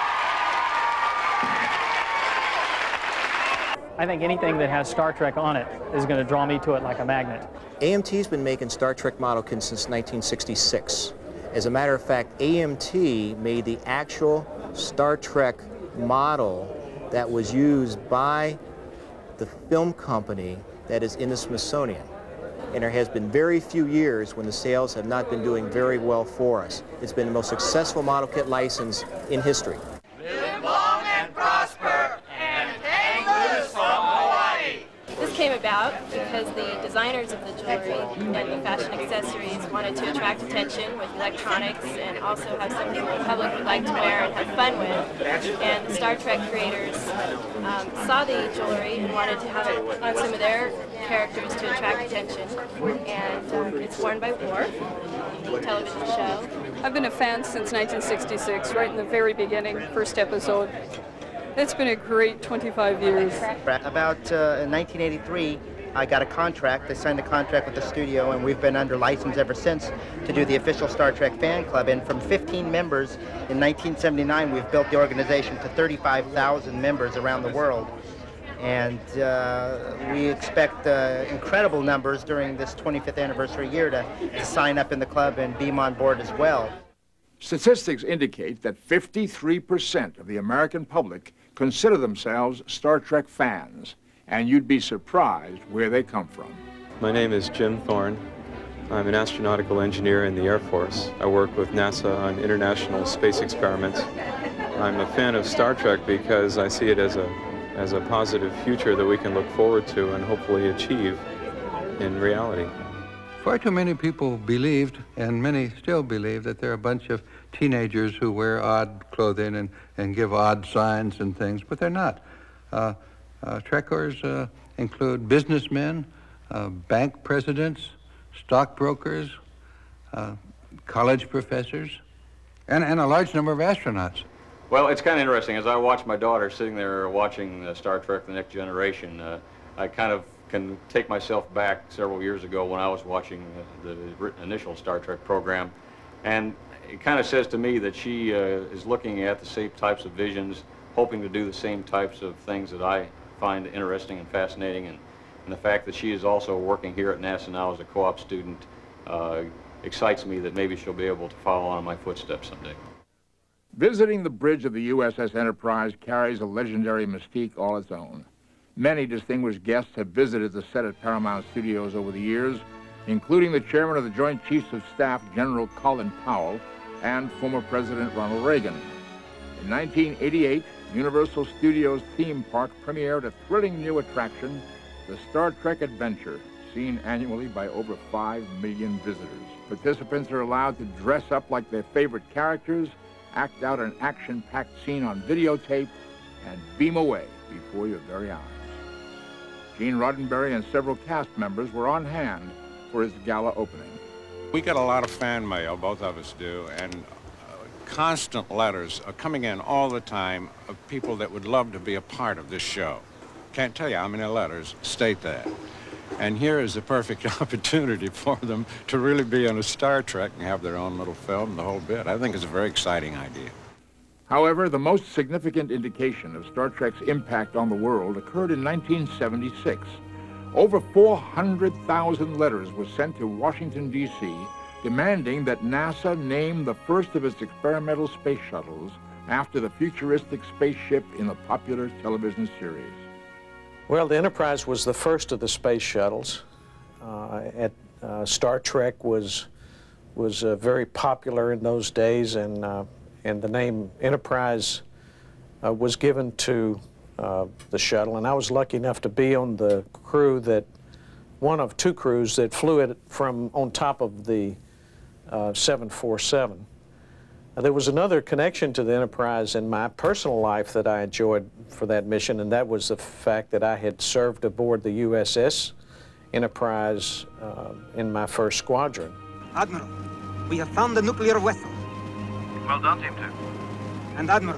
I think anything that has Star Trek on it is going to draw me to it like a magnet. A M T's been making Star Trek model kits since nineteen sixty-six. As a matter of fact, A M T made the actual Star Trek model that was used by the film company that is in the Smithsonian. And there has been very few years when the sales have not been doing very well for us. It's been the most successful model kit license in history. Live long and prosper, and hang loose from Hawaii. This came about because the designers of the jewelry and the fashion accessories wanted to attract attention with electronics and also have something the public would like to wear and have fun with. And the Star Trek creators um, saw the jewelry and wanted to have it on some of their characters to attract attention. And um, it's worn by Worf, the television show. I've been a fan since nineteen sixty-six, right in the very beginning, first episode. It's been a great twenty-five years. About uh, in nineteen eighty-three, I got a contract. I signed a contract with the studio, and we've been under license ever since to do the official Star Trek fan club. And from fifteen members in nineteen seventy-nine, we've built the organization to thirty-five thousand members around the world. And uh, we expect uh, incredible numbers during this twenty-fifth anniversary year to, to sign up in the club and beam on board as well. Statistics indicate that fifty-three percent of the American public consider themselves Star Trek fans, and you'd be surprised where they come from. My name is Jim Thorne. I'm an astronautical engineer in the Air Force. I work with NASA on international space experiments. I'm a fan of Star Trek because I see it as a, as a positive future that we can look forward to and hopefully achieve in reality. Far too many people believed, and many still believe, that there are a bunch of teenagers who wear odd clothing and, and give odd signs and things, but they're not. Uh, uh, Trekkers uh, include businessmen, uh, bank presidents, stockbrokers, uh, college professors, and, and a large number of astronauts. Well, it's kind of interesting. As I watch my daughter sitting there watching uh, Star Trek: The Next Generation, uh, I kind of can take myself back several years ago when I was watching the, the initial Star Trek program, and it kind of says to me that she uh, is looking at the same types of visions, hoping to do the same types of things that I find interesting and fascinating, and, and the fact that she is also working here at NASA now as a co-op student uh, excites me that maybe she'll be able to follow on in my footsteps someday. Visiting the bridge of the U S S Enterprise carries a legendary mystique all its own. Many distinguished guests have visited the set at Paramount Studios over the years, including the chairman of the Joint Chiefs of Staff, General Colin Powell, and former President Ronald Reagan. In nineteen eighty-eight, Universal Studios theme park premiered a thrilling new attraction, the Star Trek Adventure, seen annually by over five million visitors. Participants are allowed to dress up like their favorite characters, act out an action-packed scene on videotape, and beam away before your very eyes. Gene Roddenberry and several cast members were on hand for his gala opening. We get a lot of fan mail, both of us do, and uh, constant letters are coming in all the time of people that would love to be a part of this show. Can't tell you how many letters state that. And here is the perfect opportunity for them to really be on a Star Trek and have their own little film, the whole bit. I think it's a very exciting idea. However, the most significant indication of Star Trek's impact on the world occurred in nineteen seventy-six. Over four hundred thousand letters were sent to Washington, D C, demanding that NASA name the first of its experimental space shuttles after the futuristic spaceship in the popular television series. Well, the Enterprise was the first of the space shuttles. Uh, at, uh, Star Trek was, was uh, very popular in those days, and, uh, and the name Enterprise uh, was given to uh, the shuttle. And I was lucky enough to be on the crew that, one of two crews that flew it from on top of the uh, seven forty-seven. Now, there was another connection to the Enterprise in my personal life that I enjoyed for that mission, and that was the fact that I had served aboard the U S S Enterprise uh, in my first squadron. Admiral, we have found the nuclear vessel. Well done, Team two. And Admiral,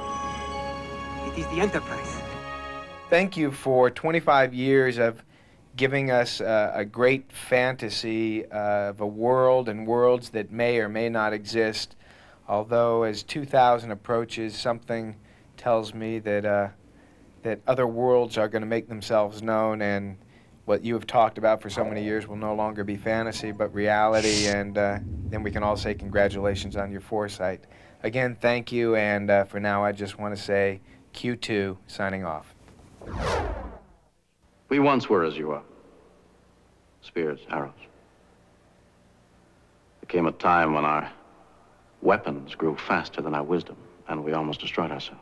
it is the Enterprise. Thank you for twenty-five years of giving us uh, a great fantasy of a world and worlds that may or may not exist. Although as two thousand approaches, something tells me that, uh, that other worlds are going to make themselves known, and what you have talked about for so many years will no longer be fantasy, but reality, and uh, then we can all say congratulations on your foresight. Again, thank you, and uh, for now I just want to say Q two, signing off. We once were as you are. Spears, arrows. There came a time when our weapons grew faster than our wisdom, and we almost destroyed ourselves.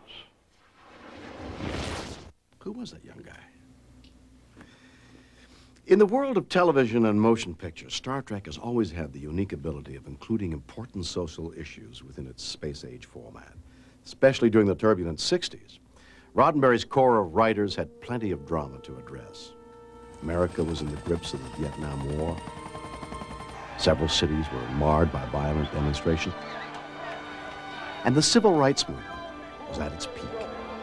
Who was that young guy? In the world of television and motion pictures, Star Trek has always had the unique ability of including important social issues within its space-age format, especially during the turbulent sixties. Roddenberry's corps of writers had plenty of drama to address. America was in the grips of the Vietnam War. Several cities were marred by violent demonstrations. And the civil rights movement was at its peak.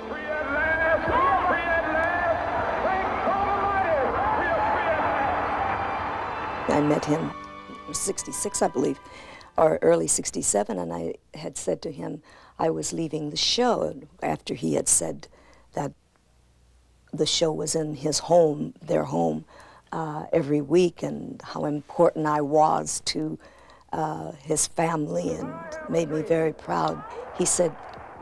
I met him in sixty-six, I believe, or early sixty-seven, and I had said to him I was leaving the show after he had said that the show was in his home, their home, uh, every week, and how important I was to uh, his family, and made me very proud. He said,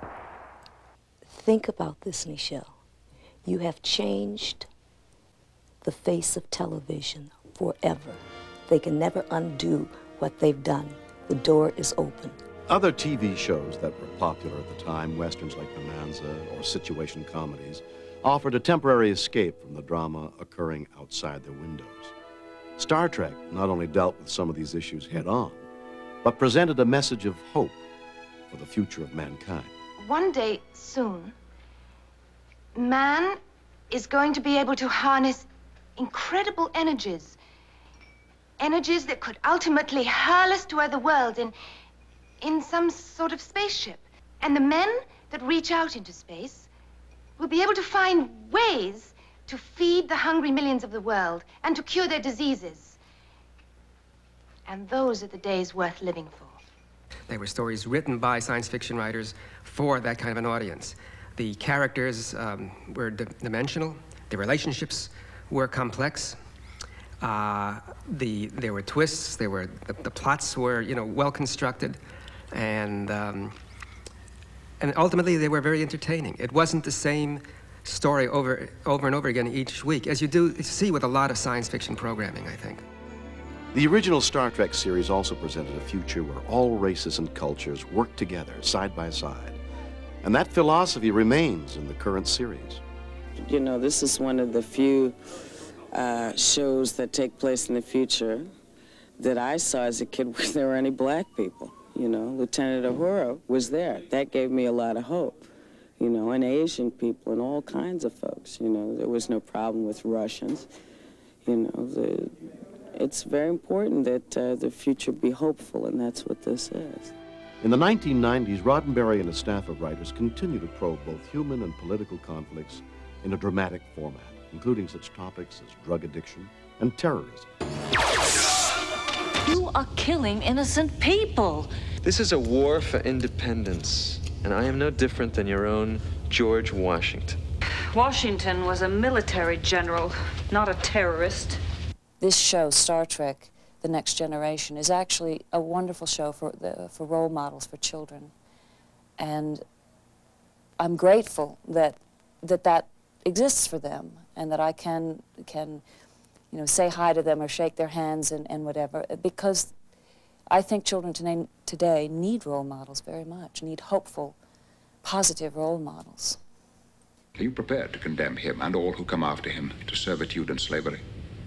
think about this, Nichelle. You have changed the face of television forever. They can never undo what they've done. The door is open. Other T V shows that were popular at the time, westerns like Bonanza or situation comedies, offered a temporary escape from the drama occurring outside their windows. Star Trek not only dealt with some of these issues head-on, but presented a message of hope for the future of mankind. One day soon, man is going to be able to harness incredible energies, energies that could ultimately hurl us to other worlds in, in some sort of spaceship. And the men that reach out into space will be able to find ways to feed the hungry millions of the world and to cure their diseases. And those are the days worth living for. They were stories written by science fiction writers for that kind of an audience. The characters um, were di dimensional. The relationships were complex. Uh, the, there were twists. There were, the, the plots were, you know, well constructed. And, um, and ultimately, they were very entertaining. It wasn't the same story over, over and over again each week, as you do see with a lot of science fiction programming, I think. The original Star Trek series also presented a future where all races and cultures work together, side by side. And that philosophy remains in the current series. You know, this is one of the few uh, shows that take place in the future that I saw as a kid where there were any black people. You know, Lieutenant Uhura was there. That gave me a lot of hope. You know, and Asian people and all kinds of folks. You know, there was no problem with Russians. You know, the, it's very important that uh, the future be hopeful, and that's what this is. In the nineteen nineties, Roddenberry and a staff of writers continued to probe both human and political conflicts in a dramatic format, including such topics as drug addiction and terrorism. You are killing innocent people. This is a war for independence, and I am no different than your own George Washington. Washington was a military general, not a terrorist. This show, Star Trek, The Next Generation, is actually a wonderful show for, the, for role models for children. And I'm grateful that that, that exists for them, and that I can, can you know, say hi to them or shake their hands and, and whatever, because I think children today, today need role models very much, need hopeful, positive role models. Are you prepared to condemn him and all who come after him to servitude and slavery?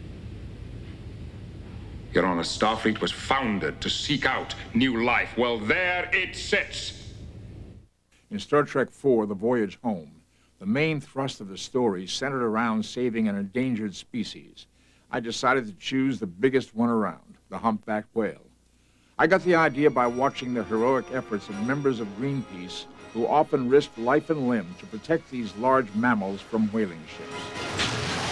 Your Honor, Starfleet was founded to seek out new life. Well, there it sits. In Star Trek four, The Voyage Home, the main thrust of the story centered around saving an endangered species. I decided to choose the biggest one around, the humpback whale. I got the idea by watching the heroic efforts of members of Greenpeace who often risked life and limb to protect these large mammals from whaling ships.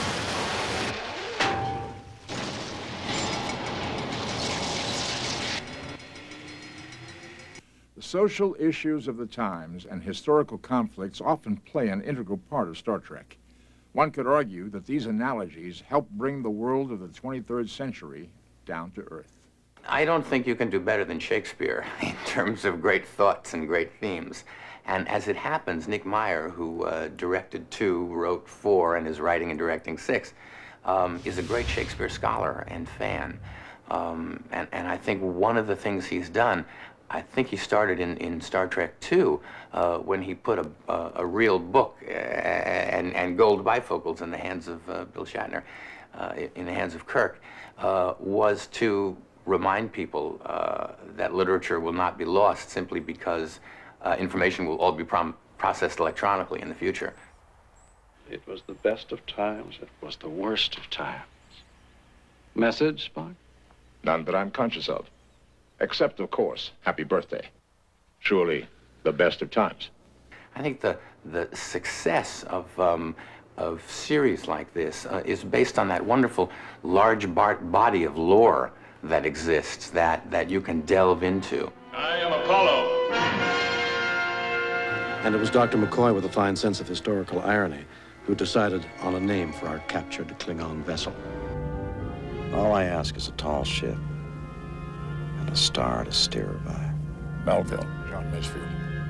The social issues of the times and historical conflicts often play an integral part of Star Trek. One could argue that these analogies help bring the world of the twenty-third century down to earth. I don't think you can do better than Shakespeare in terms of great thoughts and great themes. And as it happens, Nick Meyer, who uh, directed two, wrote four, and is writing and directing six, um, is a great Shakespeare scholar and fan. Um, and, and I think one of the things he's done, I think he started in, in Star Trek two, uh, when he put a, a, a real book uh, and, and gold bifocals in the hands of uh, Bill Shatner, uh, in the hands of Kirk, uh, was to remind people uh, that literature will not be lost simply because uh, information will all be prom processed electronically in the future. It was the best of times, it was the worst of times. Message, Spock? None that I'm conscious of. Except, of course, happy birthday. Truly the best of times. I think the, the success of, um, of series like this uh, is based on that wonderful large body of lore that exists, that, that you can delve into. I am Apollo. And it was Doctor McCoy, with a fine sense of historical irony, who decided on a name for our captured Klingon vessel. All I ask is a tall ship and a star to steer her by. Melville, John Masefield.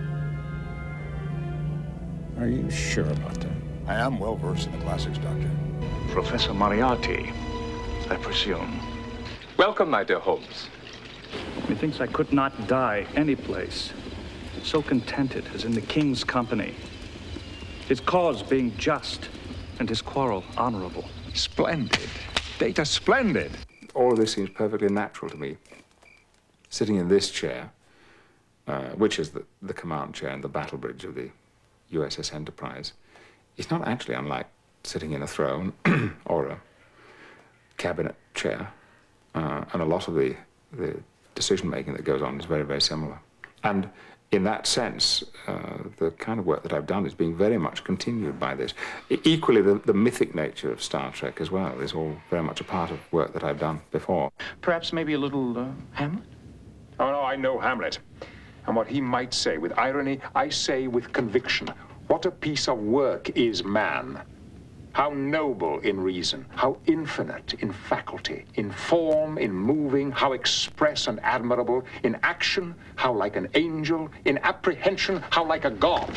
Are you sure about that? I am well versed in the classics, Doctor. Professor Moriarty, I presume. Welcome, my dear Holmes. Methinks I could not die any place so contented as in the king's company, his cause being just and his quarrel honorable. Splendid. Data splendid. All of this seems perfectly natural to me. Sitting in this chair, uh, which is the, the command chair and the battle bridge of the U S S Enterprise, is not actually unlike sitting in a throne or a cabinet chair. Uh, and a lot of the, the decision-making that goes on is very, very similar. And in that sense, uh, the kind of work that I've done is being very much continued by this. E equally, the, the mythic nature of Star Trek as well is all very much a part of work that I've done before. Perhaps maybe a little uh, Hamlet? Oh, no, I know Hamlet. And what he might say with irony, I say with conviction. What a piece of work is man. How noble in reason, how infinite in faculty, in form, in moving, how express and admirable, in action, how like an angel, in apprehension, how like a god.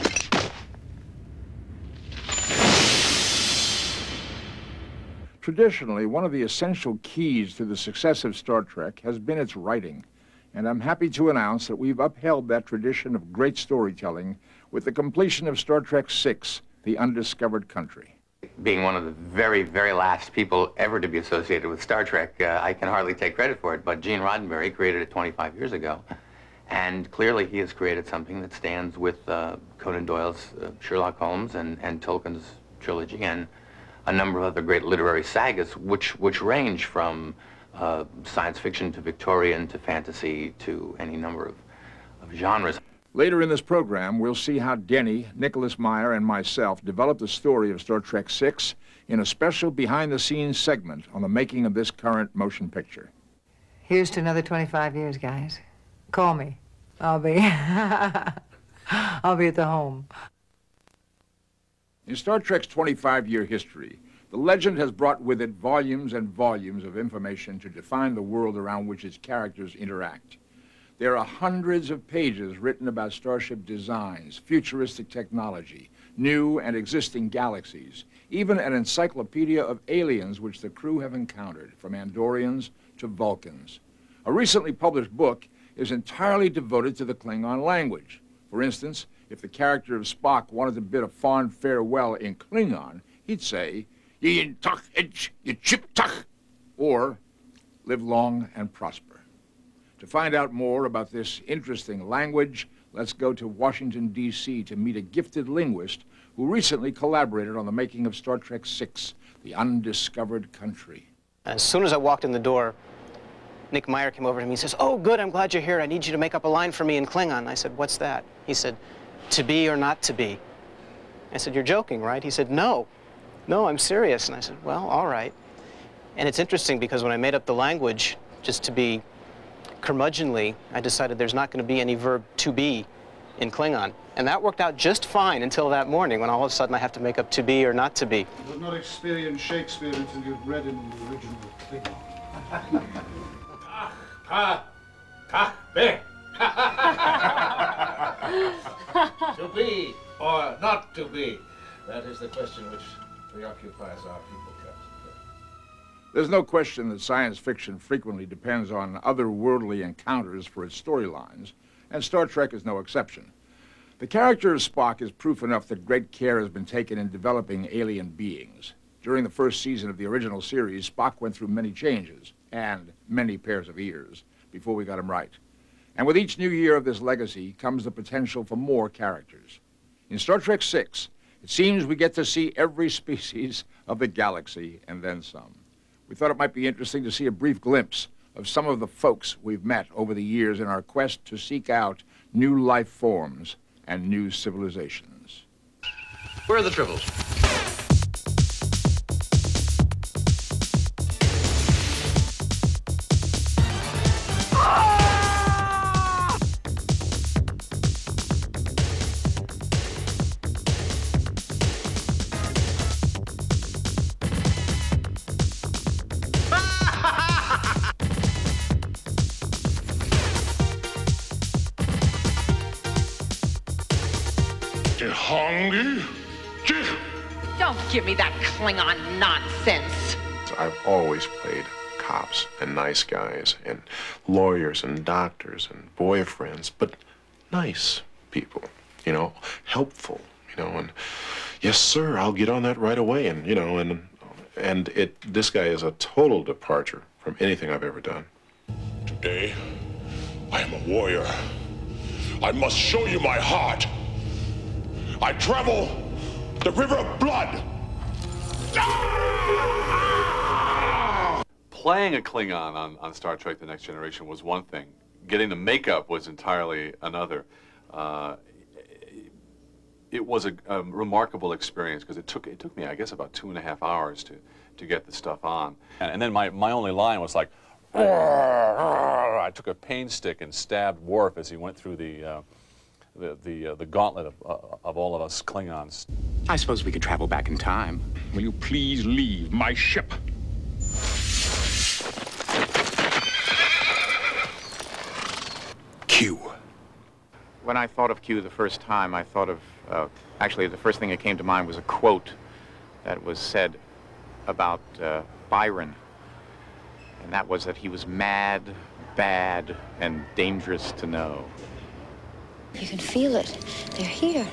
Traditionally, one of the essential keys to the success of Star Trek has been its writing, and I'm happy to announce that we've upheld that tradition of great storytelling with the completion of Star Trek six, The Undiscovered Country. Being one of the very, very last people ever to be associated with Star Trek, uh, I can hardly take credit for it, but Gene Roddenberry created it twenty-five years ago. And clearly he has created something that stands with uh, Conan Doyle's uh, Sherlock Holmes and, and Tolkien's trilogy and a number of other great literary sagas, which, which range from uh, science fiction to Victorian to fantasy to any number of, of genres. Later in this program, we'll see how Denny, Nicholas Meyer, and myself developed the story of Star Trek six in a special behind-the-scenes segment on the making of this current motion picture. Here's to another twenty-five years, guys. Call me. I'll be... I'll be at the home. In Star Trek's twenty-five-year history, the legend has brought with it volumes and volumes of information to define the world around which its characters interact. There are hundreds of pages written about starship designs, futuristic technology, new and existing galaxies, even an encyclopedia of aliens which the crew have encountered, from Andorians to Vulcans. A recently published book is entirely devoted to the Klingon language. For instance, if the character of Spock wanted to bid a fond farewell in Klingon, he'd say, "Yin tak edge, ye chip tak," or "Live long and prosper." To find out more about this interesting language, let's go to Washington, D C to meet a gifted linguist who recently collaborated on the making of Star Trek six, The Undiscovered Country. As soon as I walked in the door, Nick Meyer came over to me. He says, "Oh, good, I'm glad you're here. I need you to make up a line for me in Klingon." I said, "What's that?" He said, "To be or not to be." I said, "You're joking, right?" He said, "No. No, I'm serious." And I said, "Well, all right." And it's interesting because when I made up the language, just to be curmudgeonly, I decided there's not going to be any verb to be in Klingon. And that worked out just fine until that morning when all of a sudden I have to make up to be or not to be. You will not experience Shakespeare until you've read him in the original Klingon. Ah, ah, be. To be or not to be? That is the question which preoccupies our people, Captain. There's no question that science fiction frequently depends on otherworldly encounters for its storylines, and Star Trek is no exception. The character of Spock is proof enough that great care has been taken in developing alien beings. During the first season of the original series, Spock went through many changes and many pairs of ears before we got him right. And with each new year of this legacy comes the potential for more characters. In Star Trek six, it seems we get to see every species of the galaxy and then some. We thought it might be interesting to see a brief glimpse of some of the folks we've met over the years in our quest to seek out new life forms and new civilizations. Where are the triples? Don't give me that Klingon nonsense. I've always played cops and nice guys and lawyers and doctors and boyfriends, but nice people, you know, helpful, you know, and yes, sir, I'll get on that right away, and, you know, and, and it, this guy is a total departure from anything I've ever done. Today, I am a warrior. I must show you my heart. I travel the river of blood. Playing a Klingon on, on Star Trek The Next Generation was one thing. Getting the makeup was entirely another. Uh, it was a, a remarkable experience because it took, it took me, I guess, about two and a half hours to, to get the stuff on. And, and then my, my only line was like, I took a pain stick and stabbed Worf as he went through the uh, the the, uh, the gauntlet of, uh, of all of us Klingons. I suppose we could travel back in time. Will you please leave my ship? Q. When I thought of Q the first time, I thought of, uh, actually the first thing that came to mind was a quote that was said about uh, Byron, and that was that he was mad, bad, and dangerous to know. You can feel it. They're here.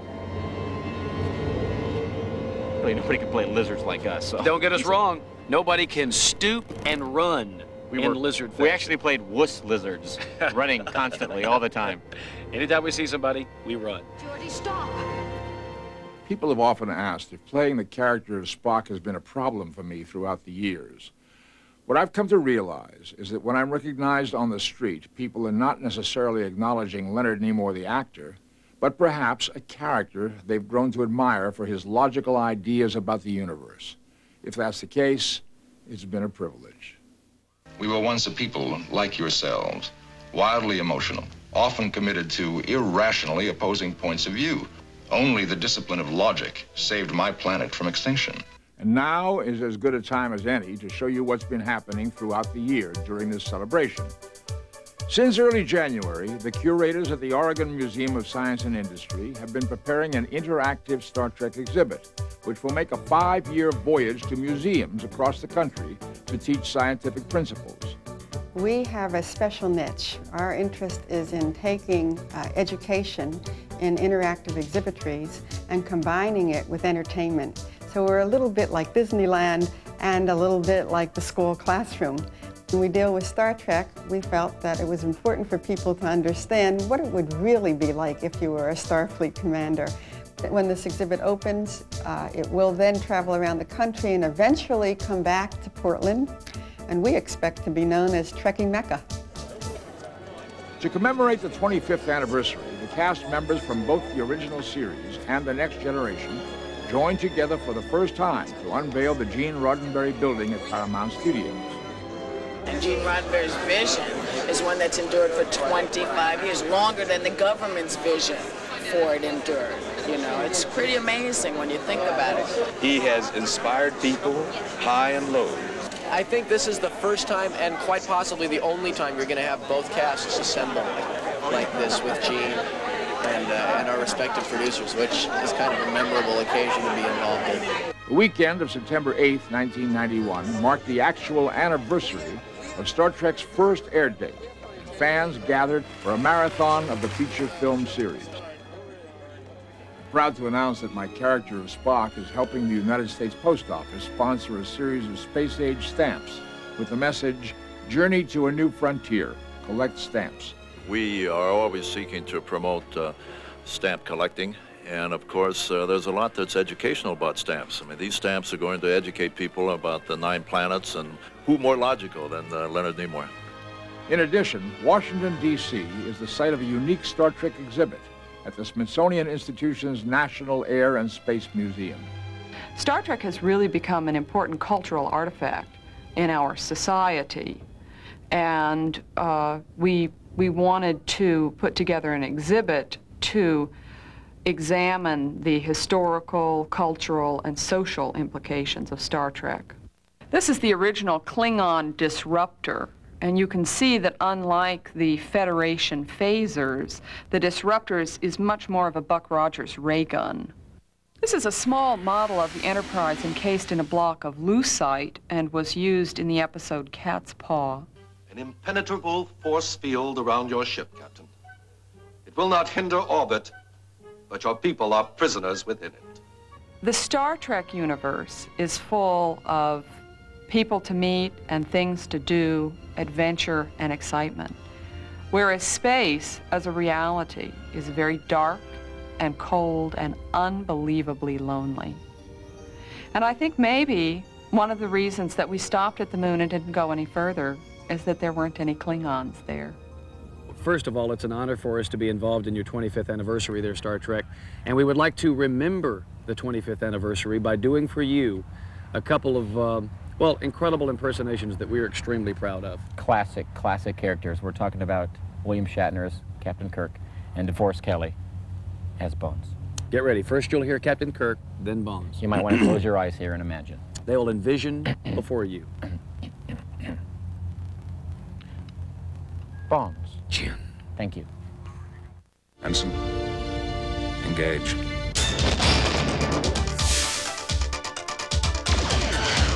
Really, nobody can play lizards like us. So. Don't get us wrong. Nobody can stoop and run We in were, lizard face. We actually played wuss lizards, running constantly all the time. Anytime we see somebody, we run. Geordie, stop. People have often asked if playing the character of Spock has been a problem for me throughout the years. What I've come to realize is that when I'm recognized on the street, people are not necessarily acknowledging Leonard Nimoy, the actor, but perhaps a character they've grown to admire for his logical ideas about the universe. If that's the case, it's been a privilege. We were once a people like yourselves, wildly emotional, often committed to irrationally opposing points of view. Only the discipline of logic saved my planet from extinction. And now is as good a time as any to show you what's been happening throughout the year during this celebration. Since early January, the curators at the Oregon Museum of Science and Industry have been preparing an interactive Star Trek exhibit, which will make a five-year voyage to museums across the country to teach scientific principles. We have a special niche. Our interest is in taking uh, education in interactive exhibitories and combining it with entertainment. So we're a little bit like Disneyland and a little bit like the school classroom. When we deal with Star Trek, we felt that it was important for people to understand what it would really be like if you were a Starfleet commander. When this exhibit opens, uh, it will then travel around the country and eventually come back to Portland, and we expect to be known as Trekking Mecca. To commemorate the twenty-fifth anniversary, the cast members from both the original series and The Next Generation joined together for the first time to unveil the Gene Roddenberry building at Paramount Studios. And Gene Roddenberry's vision is one that's endured for twenty-five years, longer than the government's vision for it endured. You know, it's pretty amazing when you think about it. He has inspired people high and low. I think this is the first time and quite possibly the only time you're going to have both casts assembled like this with Gene and, uh, and our respective producers, which is kind of a memorable occasion to be involved in. The weekend of September eighth, nineteen ninety-one marked the actual anniversary of Star Trek's first air date, and fans gathered for a marathon of the feature film series. I'm proud to announce that my character of Spock is helping the United States Post Office sponsor a series of space-age stamps with the message, "Journey to a New Frontier. Collect stamps." We are always seeking to promote uh, stamp collecting, and of course uh, there's a lot that's educational about stamps. I mean, these stamps are going to educate people about the nine planets, and who more logical than uh, Leonard Nimoy. In addition, Washington, D C is the site of a unique Star Trek exhibit at the Smithsonian Institution's National Air and Space Museum. Star Trek has really become an important cultural artifact in our society, and uh, we, we wanted to put together an exhibit to examine the historical, cultural, and social implications of Star Trek. This is the original Klingon disruptor. And you can see that unlike the Federation phasers, the disruptor is, is much more of a Buck Rogers ray gun. This is a small model of the Enterprise encased in a block of lucite and was used in the episode Cat's Paw. An impenetrable force field around your ship, Captain. It will not hinder orbit, but your people are prisoners within it. The Star Trek universe is full of people to meet and things to do, adventure and excitement. Whereas space, as a reality, is very dark and cold and unbelievably lonely. And I think maybe one of the reasons that we stopped at the moon and didn't go any further is that there weren't any Klingons there. First of all, it's an honor for us to be involved in your twenty-fifth anniversary there, Star Trek. And we would like to remember the twenty-fifth anniversary by doing for you a couple of uh, well, incredible impersonations that we're extremely proud of. Classic, classic characters. We're talking about William Shatner as Captain Kirk and DeForest Kelley as Bones. Get ready. First you'll hear Captain Kirk, then Bones. You might want to close your eyes here and imagine. They will envision before you. Bones. Jim. Thank you. Ensign, engage.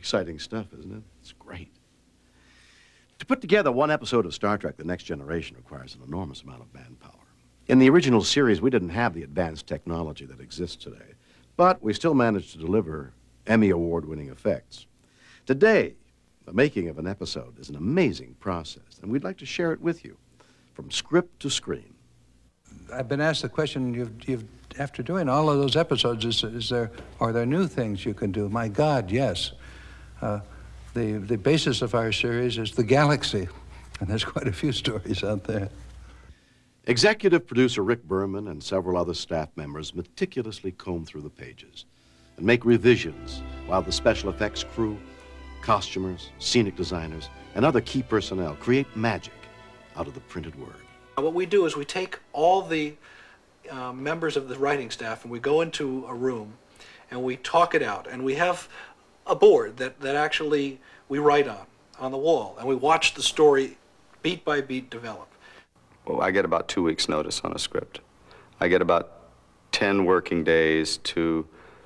exciting stuff, isn't it? It's great. To put together one episode of Star Trek: The Next Generation requires an enormous amount of manpower. In the original series, we didn't have the advanced technology that exists today, but we still managed to deliver Emmy Award-winning effects. Today, the making of an episode is an amazing process, and we'd like to share it with you, from script to screen. I've been asked the question, you've, you've, after doing all of those episodes, is, is there, are there new things you can do? My God, yes. Uh, the, the basis of our series is the galaxy, and there's quite a few stories out there. Executive producer Rick Berman and several other staff members meticulously comb through the pages and make revisions, while the special effects crew, costumers, scenic designers, and other key personnel create magic out of the printed word. What we do is we take all the uh, members of the writing staff and we go into a room and we talk it out, and we have a board that, that actually we write on, on the wall, and we watch the story beat by beat develop. Well, I get about two weeks' notice on a script. I get about ten working days to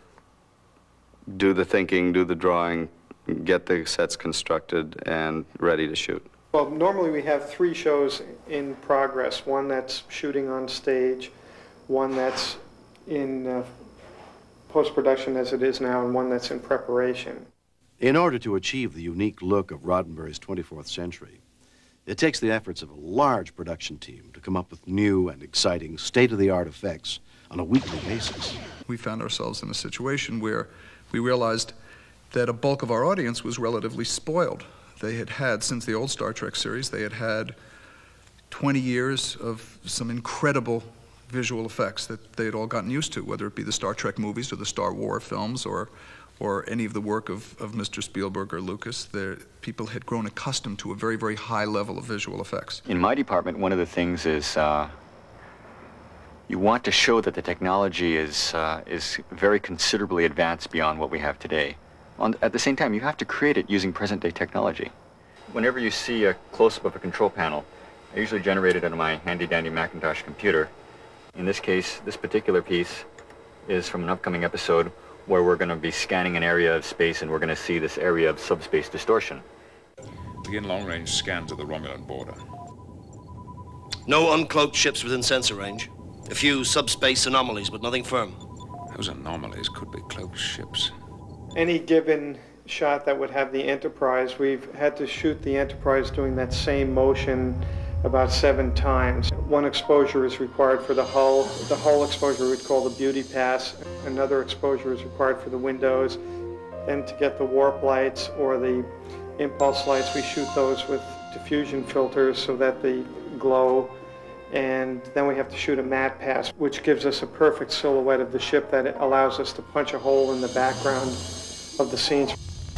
do the thinking, do the drawing, get the sets constructed, and ready to shoot. Well, normally we have three shows in progress. One that's shooting on stage, one that's in uh, post-production as it is now, and one that's in preparation. In order to achieve the unique look of Roddenberry's twenty-fourth century, it takes the efforts of a large production team to come up with new and exciting state-of-the-art effects on a weekly basis. We found ourselves in a situation where we realized that a bulk of our audience was relatively spoiled. They had had, since the old Star Trek series, they had had twenty years of some incredible visual effects that they had all gotten used to, whether it be the Star Trek movies or the Star Wars films or, or any of the work of, of Mister Spielberg or Lucas. There, people had grown accustomed to a very, very high level of visual effects. In my department, one of the things is uh, you want to show that the technology is, uh, is very considerably advanced beyond what we have today. On, at the same time, you have to create it using present-day technology. Whenever you see a close-up of a control panel, I usually generate it on my handy-dandy Macintosh computer. In this case, this particular piece is from an upcoming episode where we're going to be scanning an area of space and we're going to see this area of subspace distortion. Begin long-range scans of the Romulan border. No uncloaked ships within sensor range. A few subspace anomalies, but nothing firm. Those anomalies could be cloaked ships. Any given shot that would have the Enterprise, we've had to shoot the Enterprise doing that same motion about seven times. One exposure is required for the hull. The hull exposure we'd call the beauty pass. Another exposure is required for the windows. Then to get the warp lights or the impulse lights, we shoot those with diffusion filters so that they glow. And then we have to shoot a matte pass, which gives us a perfect silhouette of the ship that allows us to punch a hole in the background of the scenes.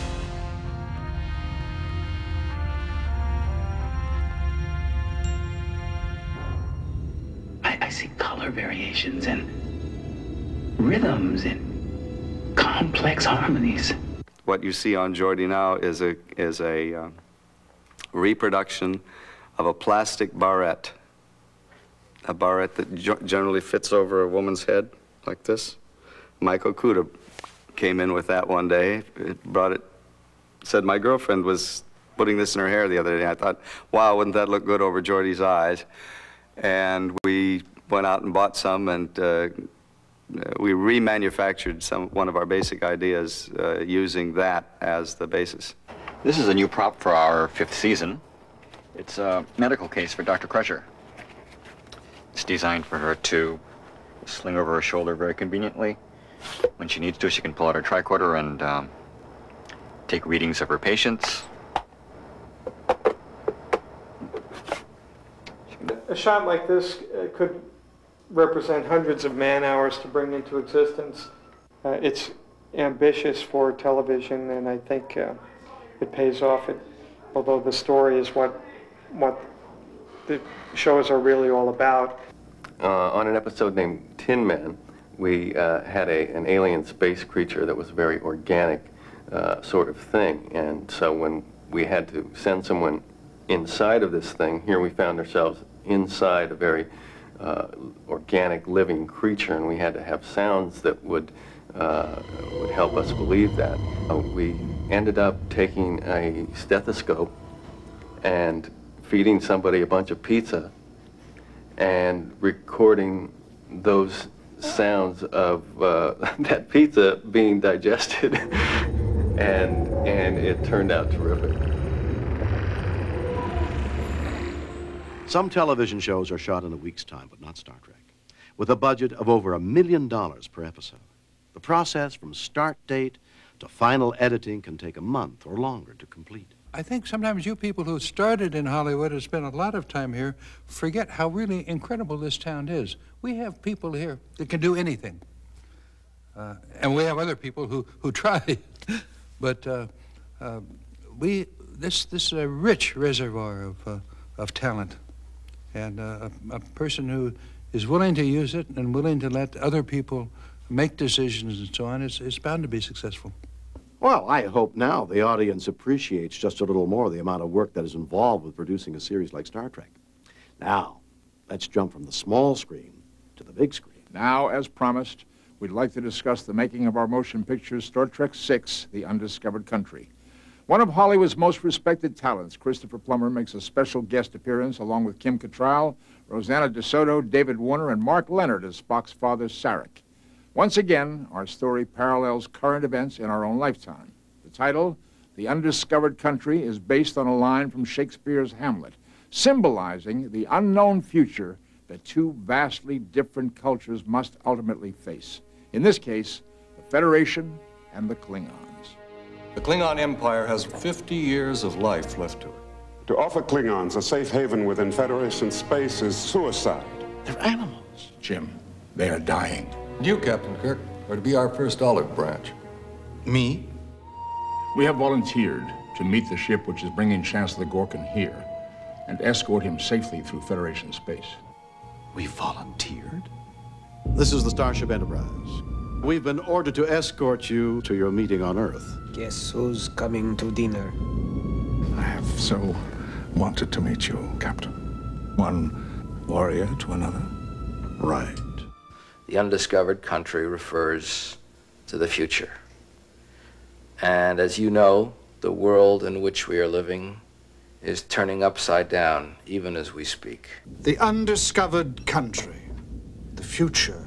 I, I see color variations and rhythms and complex harmonies. What you see on Geordi now is a, is a uh, reproduction of a plastic barrette. A barrette that generally fits over a woman's head, like this. Michael Kuda came in with that one day, it brought it, said my girlfriend was putting this in her hair the other day. I thought, wow, wouldn't that look good over Geordi's eyes? And we went out and bought some, and uh, we remanufactured some, one of our basic ideas uh, using that as the basis. This is a new prop for our fifth season. It's a medical case for Doctor Crusher. It's designed for her to sling over her shoulder very conveniently. When she needs to, she can pull out her tricorder and um, take readings of her patients. A shot like this uh, could represent hundreds of man-hours to bring into existence. Uh, it's ambitious for television, and I think uh, it pays off. It, although the story is what, what the shows are really all about. Uh, on an episode named Tin Man, we uh, had a, an alien space creature that was a very organic uh, sort of thing. And so when we had to send someone inside of this thing, here we found ourselves inside a very uh, organic living creature, and we had to have sounds that would, uh, would help us believe that. Uh, we ended up taking a stethoscope and feeding somebody a bunch of pizza and recording those sounds of uh, that pizza being digested, and and it turned out terrific. Some television shows are shot in a week's time, but not Star Trek, with a budget of over a million dollars per episode. The process from start date to final editing can take a month or longer to complete. I think sometimes you people who started in Hollywood and spent a lot of time here forget how really incredible this town is. We have people here that can do anything. Uh, and we have other people who, who try. But uh, uh, we, this, this is a rich reservoir of, uh, of talent. And uh, a, a person who is willing to use it and willing to let other people make decisions and so on is, is bound to be successful. Well, I hope now the audience appreciates just a little more the amount of work that is involved with producing a series like Star Trek. Now, let's jump from the small screen to the big screen. Now, as promised, we'd like to discuss the making of our motion picture Star Trek six, The Undiscovered Country. One of Hollywood's most respected talents, Christopher Plummer, makes a special guest appearance along with Kim Cattrall, Rosanna DeSoto, David Warner, and Mark Leonard as Spock's father, Sarek. Once again, our story parallels current events in our own lifetime. The title, The Undiscovered Country, is based on a line from Shakespeare's Hamlet, symbolizing the unknown future that two vastly different cultures must ultimately face. In this case, the Federation and the Klingons. The Klingon Empire has fifty years of life left to it. To offer Klingons a safe haven within Federation space is suicide. They're animals. Jim, they are dying. You, Captain Kirk, are to be our first olive branch. Me? We have volunteered to meet the ship which is bringing Chancellor Gorkin here and escort him safely through Federation space. We volunteered? This is the Starship Enterprise. We've been ordered to escort you to your meeting on Earth. Guess who's coming to dinner? I have so wanted to meet you, Captain. One warrior to another. Right. The undiscovered country refers to the future. And as you know, the world in which we are living is turning upside down, even as we speak. The undiscovered country, the future.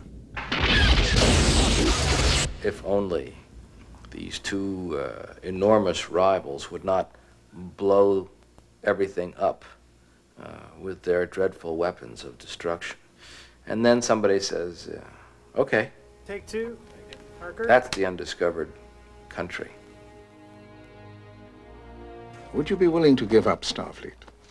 If only these two uh, enormous rivals would not blow everything up uh, with their dreadful weapons of destruction. And then somebody says, uh, okay. Take two, Parker. That's the undiscovered country. Would you be willing to give up Starfleet?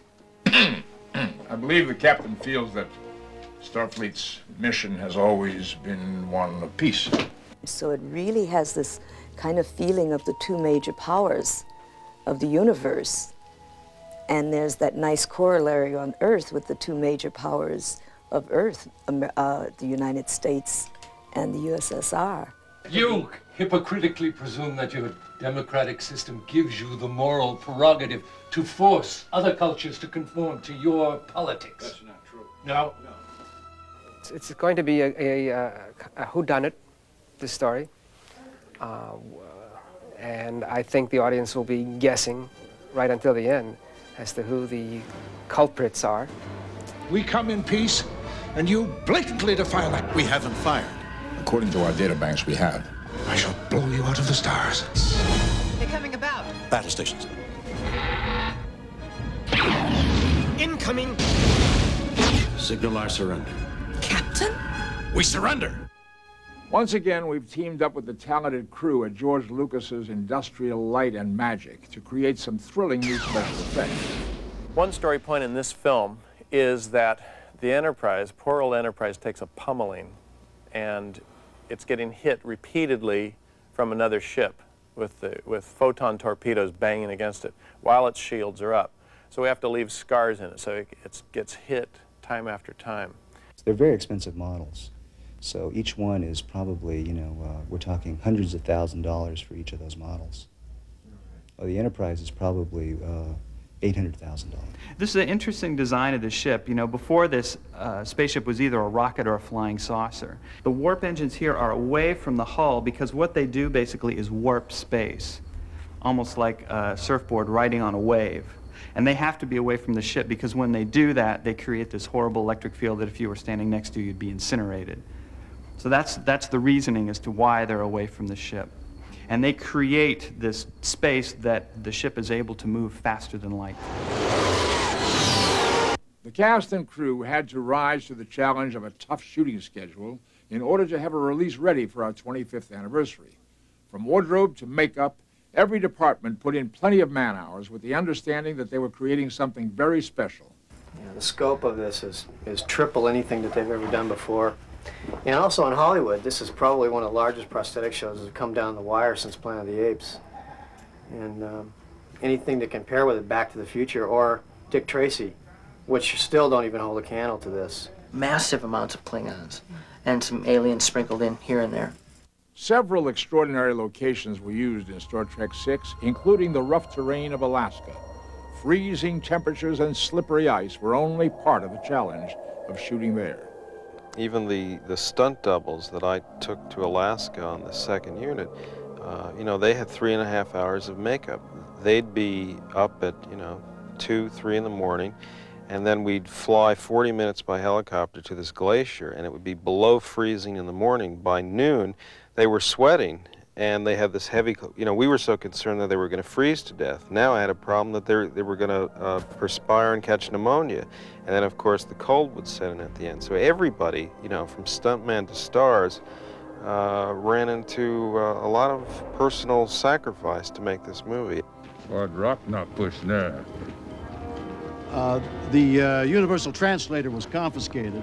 I believe the captain feels that Starfleet's mission has always been one of peace. So it really has this kind of feeling of the two major powers of the universe. And there's that nice corollary on Earth with the two major powers of Earth, uh, the United States and the U S S R. You hypocritically presume that your democratic system gives you the moral prerogative to force other cultures to conform to your politics. That's not true. No? No. It's, it's going to be a, a, a, a whodunit, this story. Uh, and I think the audience will be guessing right until the end as to who the culprits are. We come in peace, and you blatantly defy that. We haven't fired. According to our data banks we have, I shall blow you out of the stars. They're coming about. Battle stations. Incoming. Signal our surrender. Captain? We surrender. Once again, we've teamed up with the talented crew at George Lucas's Industrial Light and Magic to create some thrilling new special effects. One story point in this film is that the Enterprise, poor old Enterprise, takes a pummeling, and it's getting hit repeatedly from another ship with, the, with photon torpedoes banging against it while its shields are up. So we have to leave scars in it, so it it's, gets hit time after time. They're very expensive models. So each one is probably, you know, uh, we're talking hundreds of thousand dollars for each of those models. Well, the Enterprise is probably uh, eight hundred thousand dollars. This is an interesting design of the ship. You know, before this, uh, spaceship was either a rocket or a flying saucer. The warp engines here are away from the hull because what they do basically is warp space. almost like a surfboard riding on a wave. And they have to be away from the ship because when they do that, they create this horrible electric field that if you were standing next to, you'd be incinerated. So that's, that's the reasoning as to why they're away from the ship. And they create this space that the ship is able to move faster than light. The cast and crew had to rise to the challenge of a tough shooting schedule in order to have a release ready for our twenty-fifth anniversary. From wardrobe to makeup, every department put in plenty of man-hours with the understanding that they were creating something very special. Yeah, the scope of this is, is triple anything that they've ever done before. And also in Hollywood, this is probably one of the largest prosthetic shows that have come down the wire since Planet of the Apes. And um, anything to compare with it, Back to the Future or Dick Tracy, which still don't even hold a candle to this. Massive amounts of Klingons and some aliens sprinkled in here and there. Several extraordinary locations were used in Star Trek six, including the rough terrain of Alaska. Freezing temperatures and slippery ice were only part of the challenge of shooting there. Even the, the stunt doubles that I took to Alaska on the second unit, uh, you know, they had three and a half hours of makeup. They'd be up at, you know, two, three in the morning, and then we'd fly forty minutes by helicopter to this glacier, and it would be below freezing in the morning. By noon, they were sweating, and they had this heavy, you know, we were so concerned that they were going to freeze to death. Now I had a problem that they they were going to uh, perspire and catch pneumonia. And then, of course, the cold would set in at the end. So everybody, you know, from stuntman to stars, uh, ran into uh, a lot of personal sacrifice to make this movie. What rock not pushing there? Uh, the uh, Universal Translator was confiscated.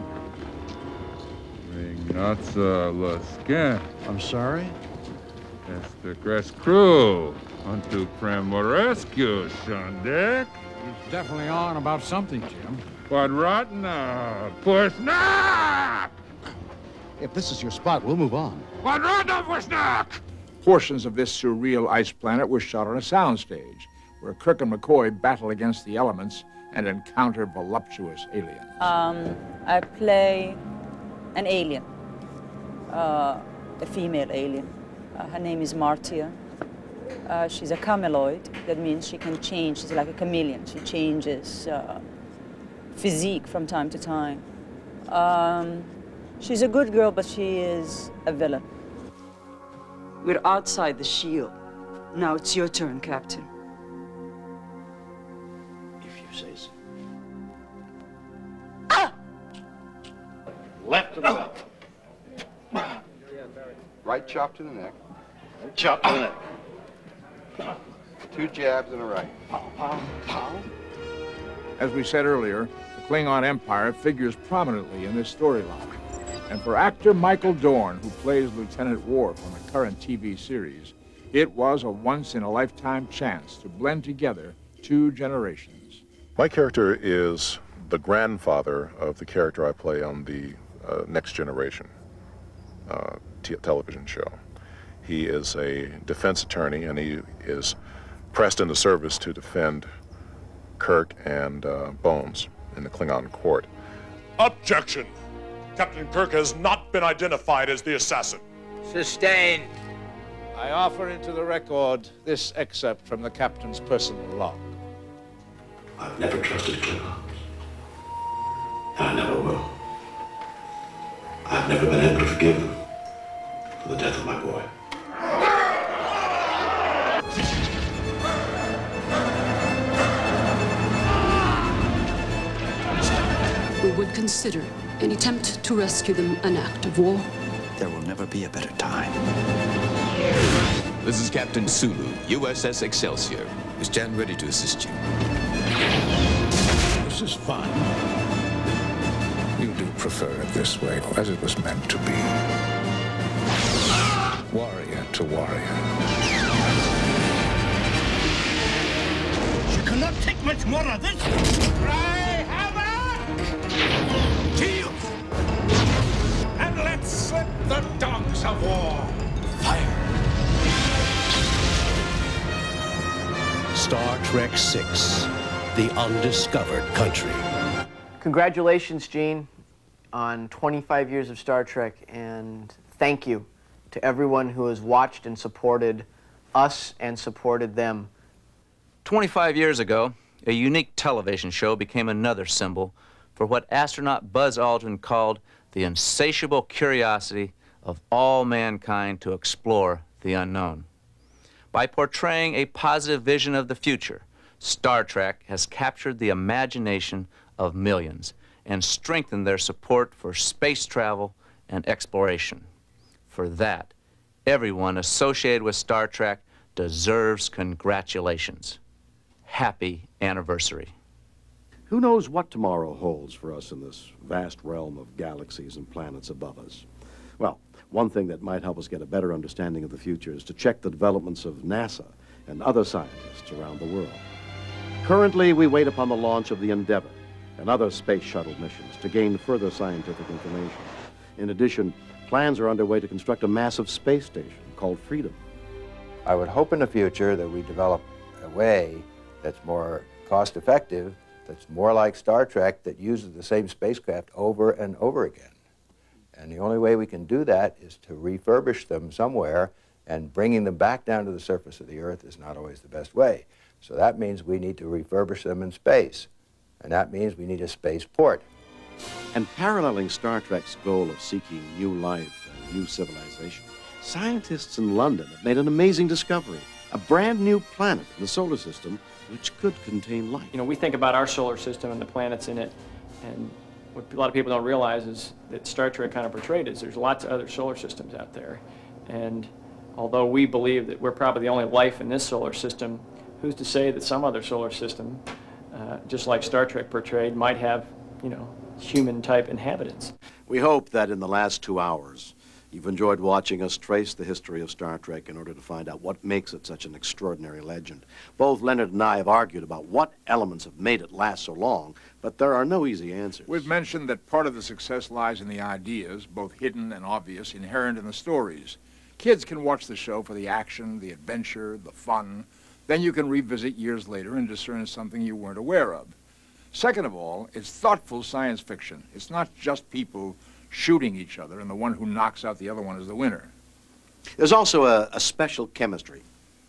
Not so skin. I'm sorry? Este Crest Crew. Unto Primo Rescue, Shundick. He's definitely on about something, Jim. What rotten push knock! If this is your spot, we'll move on. What rotten push knock! Portions of this surreal ice planet were shot on a soundstage, where Kirk and McCoy battle against the elements and encounter voluptuous aliens. Um, I play an alien, uh, a female alien. Uh, her name is Martia. Uh, she's a cameloid. That means she can change. She's like a chameleon. She changes uh, physique from time to time. Um, she's a good girl, but she is a villain. We're outside the shield. Now it's your turn, Captain. If you say so. Ah! Left and left. Right chop to the neck. Chop to the neck. Two jabs and a right. As we said earlier, the Klingon Empire figures prominently in this storyline. And for actor Michael Dorn, who plays Lieutenant Worf on the current T V series, it was a once-in-a-lifetime chance to blend together two generations. My character is the grandfather of the character I play on the uh, Next Generation uh, t television show. He is a defense attorney, and he is pressed into service to defend Kirk and uh, Bones in the Klingon court. Objection! Captain Kirk has not been identified as the assassin. Sustained. I offer into the record this excerpt from the captain's personal log. I've never trusted Klingons. And I never will. I've never been able to forgive them for the death of my boy. We would consider an attempt to rescue them an act of war. There will never be a better time. This is Captain Sulu, U S S Excelsior. We stand ready to assist you. This is fun. You do prefer it this way, as it was meant to be. Warrior to warrior. You cannot take much more of this. Cry havoc! Shield! And let's slip the dogs of war. Fire! Star Trek six, The Undiscovered Country. Congratulations, Gene, on twenty-five years of Star Trek, and thank you to everyone who has watched and supported us and supported them. twenty-five years ago, a unique television show became another symbol for what astronaut Buzz Aldrin called the insatiable curiosity of all mankind to explore the unknown. By portraying a positive vision of the future, Star Trek has captured the imagination of millions and strengthened their support for space travel and exploration. For that, everyone associated with Star Trek deserves congratulations. Happy anniversary. Who knows what tomorrow holds for us in this vast realm of galaxies and planets above us? Well, one thing that might help us get a better understanding of the future is to check the developments of NASA and other scientists around the world. Currently, we wait upon the launch of the Endeavour and other space shuttle missions to gain further scientific information. In addition, plans are underway to construct a massive space station called Freedom. I would hope in the future that we develop a way that's more cost-effective, that's more like Star Trek, that uses the same spacecraft over and over again. And the only way we can do that is to refurbish them somewhere, and bringing them back down to the surface of the Earth is not always the best way. So that means we need to refurbish them in space, and that means we need a spaceport. And paralleling Star Trek's goal of seeking new life and new civilization, scientists in London have made an amazing discovery, a brand new planet in the solar system which could contain life. You know, we think about our solar system and the planets in it, and what a lot of people don't realize is that Star Trek kind of portrayed is there's lots of other solar systems out there. And although we believe that we're probably the only life in this solar system, who's to say that some other solar system, uh, just like Star Trek portrayed, might have, you know, human-type inhabitants. We hope that in the last two hours, you've enjoyed watching us trace the history of Star Trek in order to find out what makes it such an extraordinary legend. Both Leonard and I have argued about what elements have made it last so long, but there are no easy answers. We've mentioned that part of the success lies in the ideas, both hidden and obvious, inherent in the stories. Kids can watch the show for the action, the adventure, the fun. Then you can revisit years later and discern something you weren't aware of. Second of all, it's thoughtful science fiction. It's not just people shooting each other, and the one who knocks out the other one is the winner. There's also a, a special chemistry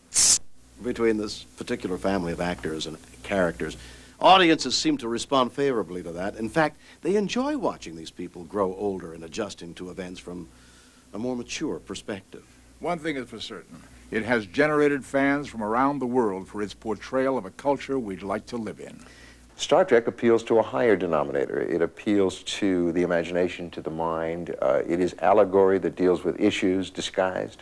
between this particular family of actors and characters. Audiences seem to respond favorably to that. In fact, they enjoy watching these people grow older and adjusting to events from a more mature perspective. One thing is for certain. It has generated fans from around the world for its portrayal of a culture we'd like to live in. Star Trek appeals to a higher denominator. It appeals to the imagination, to the mind. Uh, it is allegory that deals with issues disguised.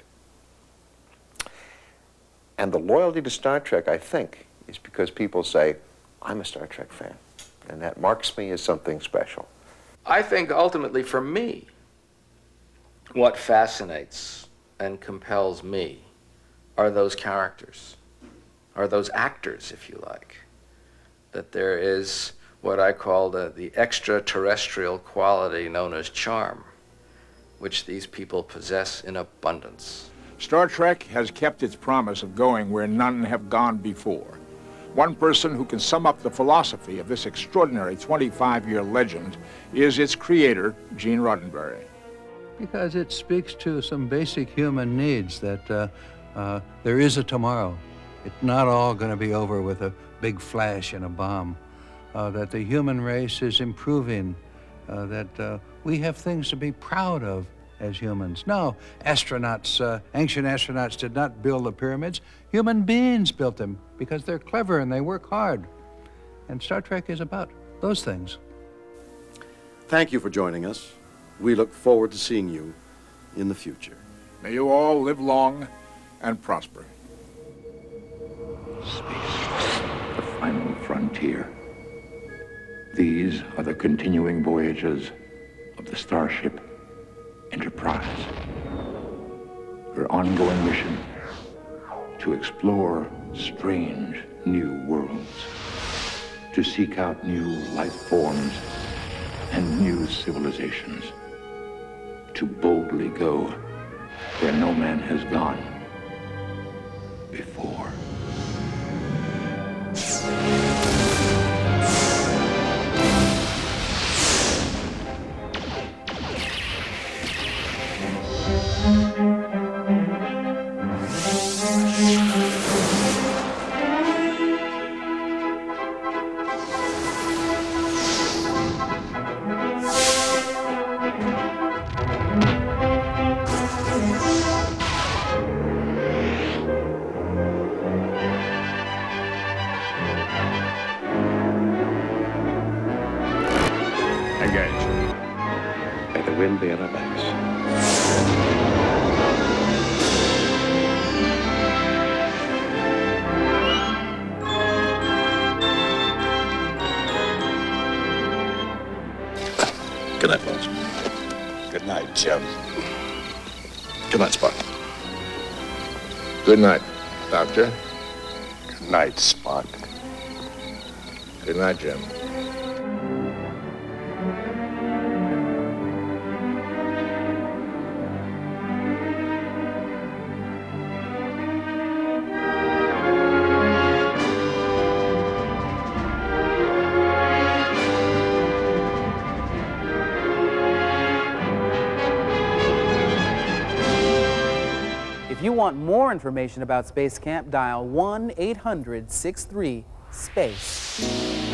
And the loyalty to Star Trek, I think, is because people say, I'm a Star Trek fan, and that marks me as something special. I think ultimately for me, what fascinates and compels me are those characters, are those actors, if you like. That there is what I call the, the extraterrestrial quality known as charm, which these people possess in abundance. Star Trek has kept its promise of going where none have gone before. One person who can sum up the philosophy of this extraordinary twenty-five year legend is its creator, Gene Roddenberry. Because it speaks to some basic human needs, that uh, uh, there is a tomorrow. It's not all going to be over with a big flash and a bomb. Uh, that the human race is improving, uh, that uh, we have things to be proud of as humans. No, astronauts, uh, ancient astronauts did not build the pyramids. Human beings built them because they're clever and they work hard. And Star Trek is about those things. Thank you for joining us. We look forward to seeing you in the future. May you all live long and prosper. The final frontier. These are the continuing voyages of the Starship Enterprise. Her ongoing mission to explore strange new worlds, to seek out new life forms and new civilizations, to boldly go where no man has gone before. Thank you. Vienna base. Good night, folks. Good night, Jim. Good night, Spock. Good night, Doctor. Good night, Spock. Good night, Jim. If you want more information about Space Camp, dial one eight hundred sixty-three SPACE.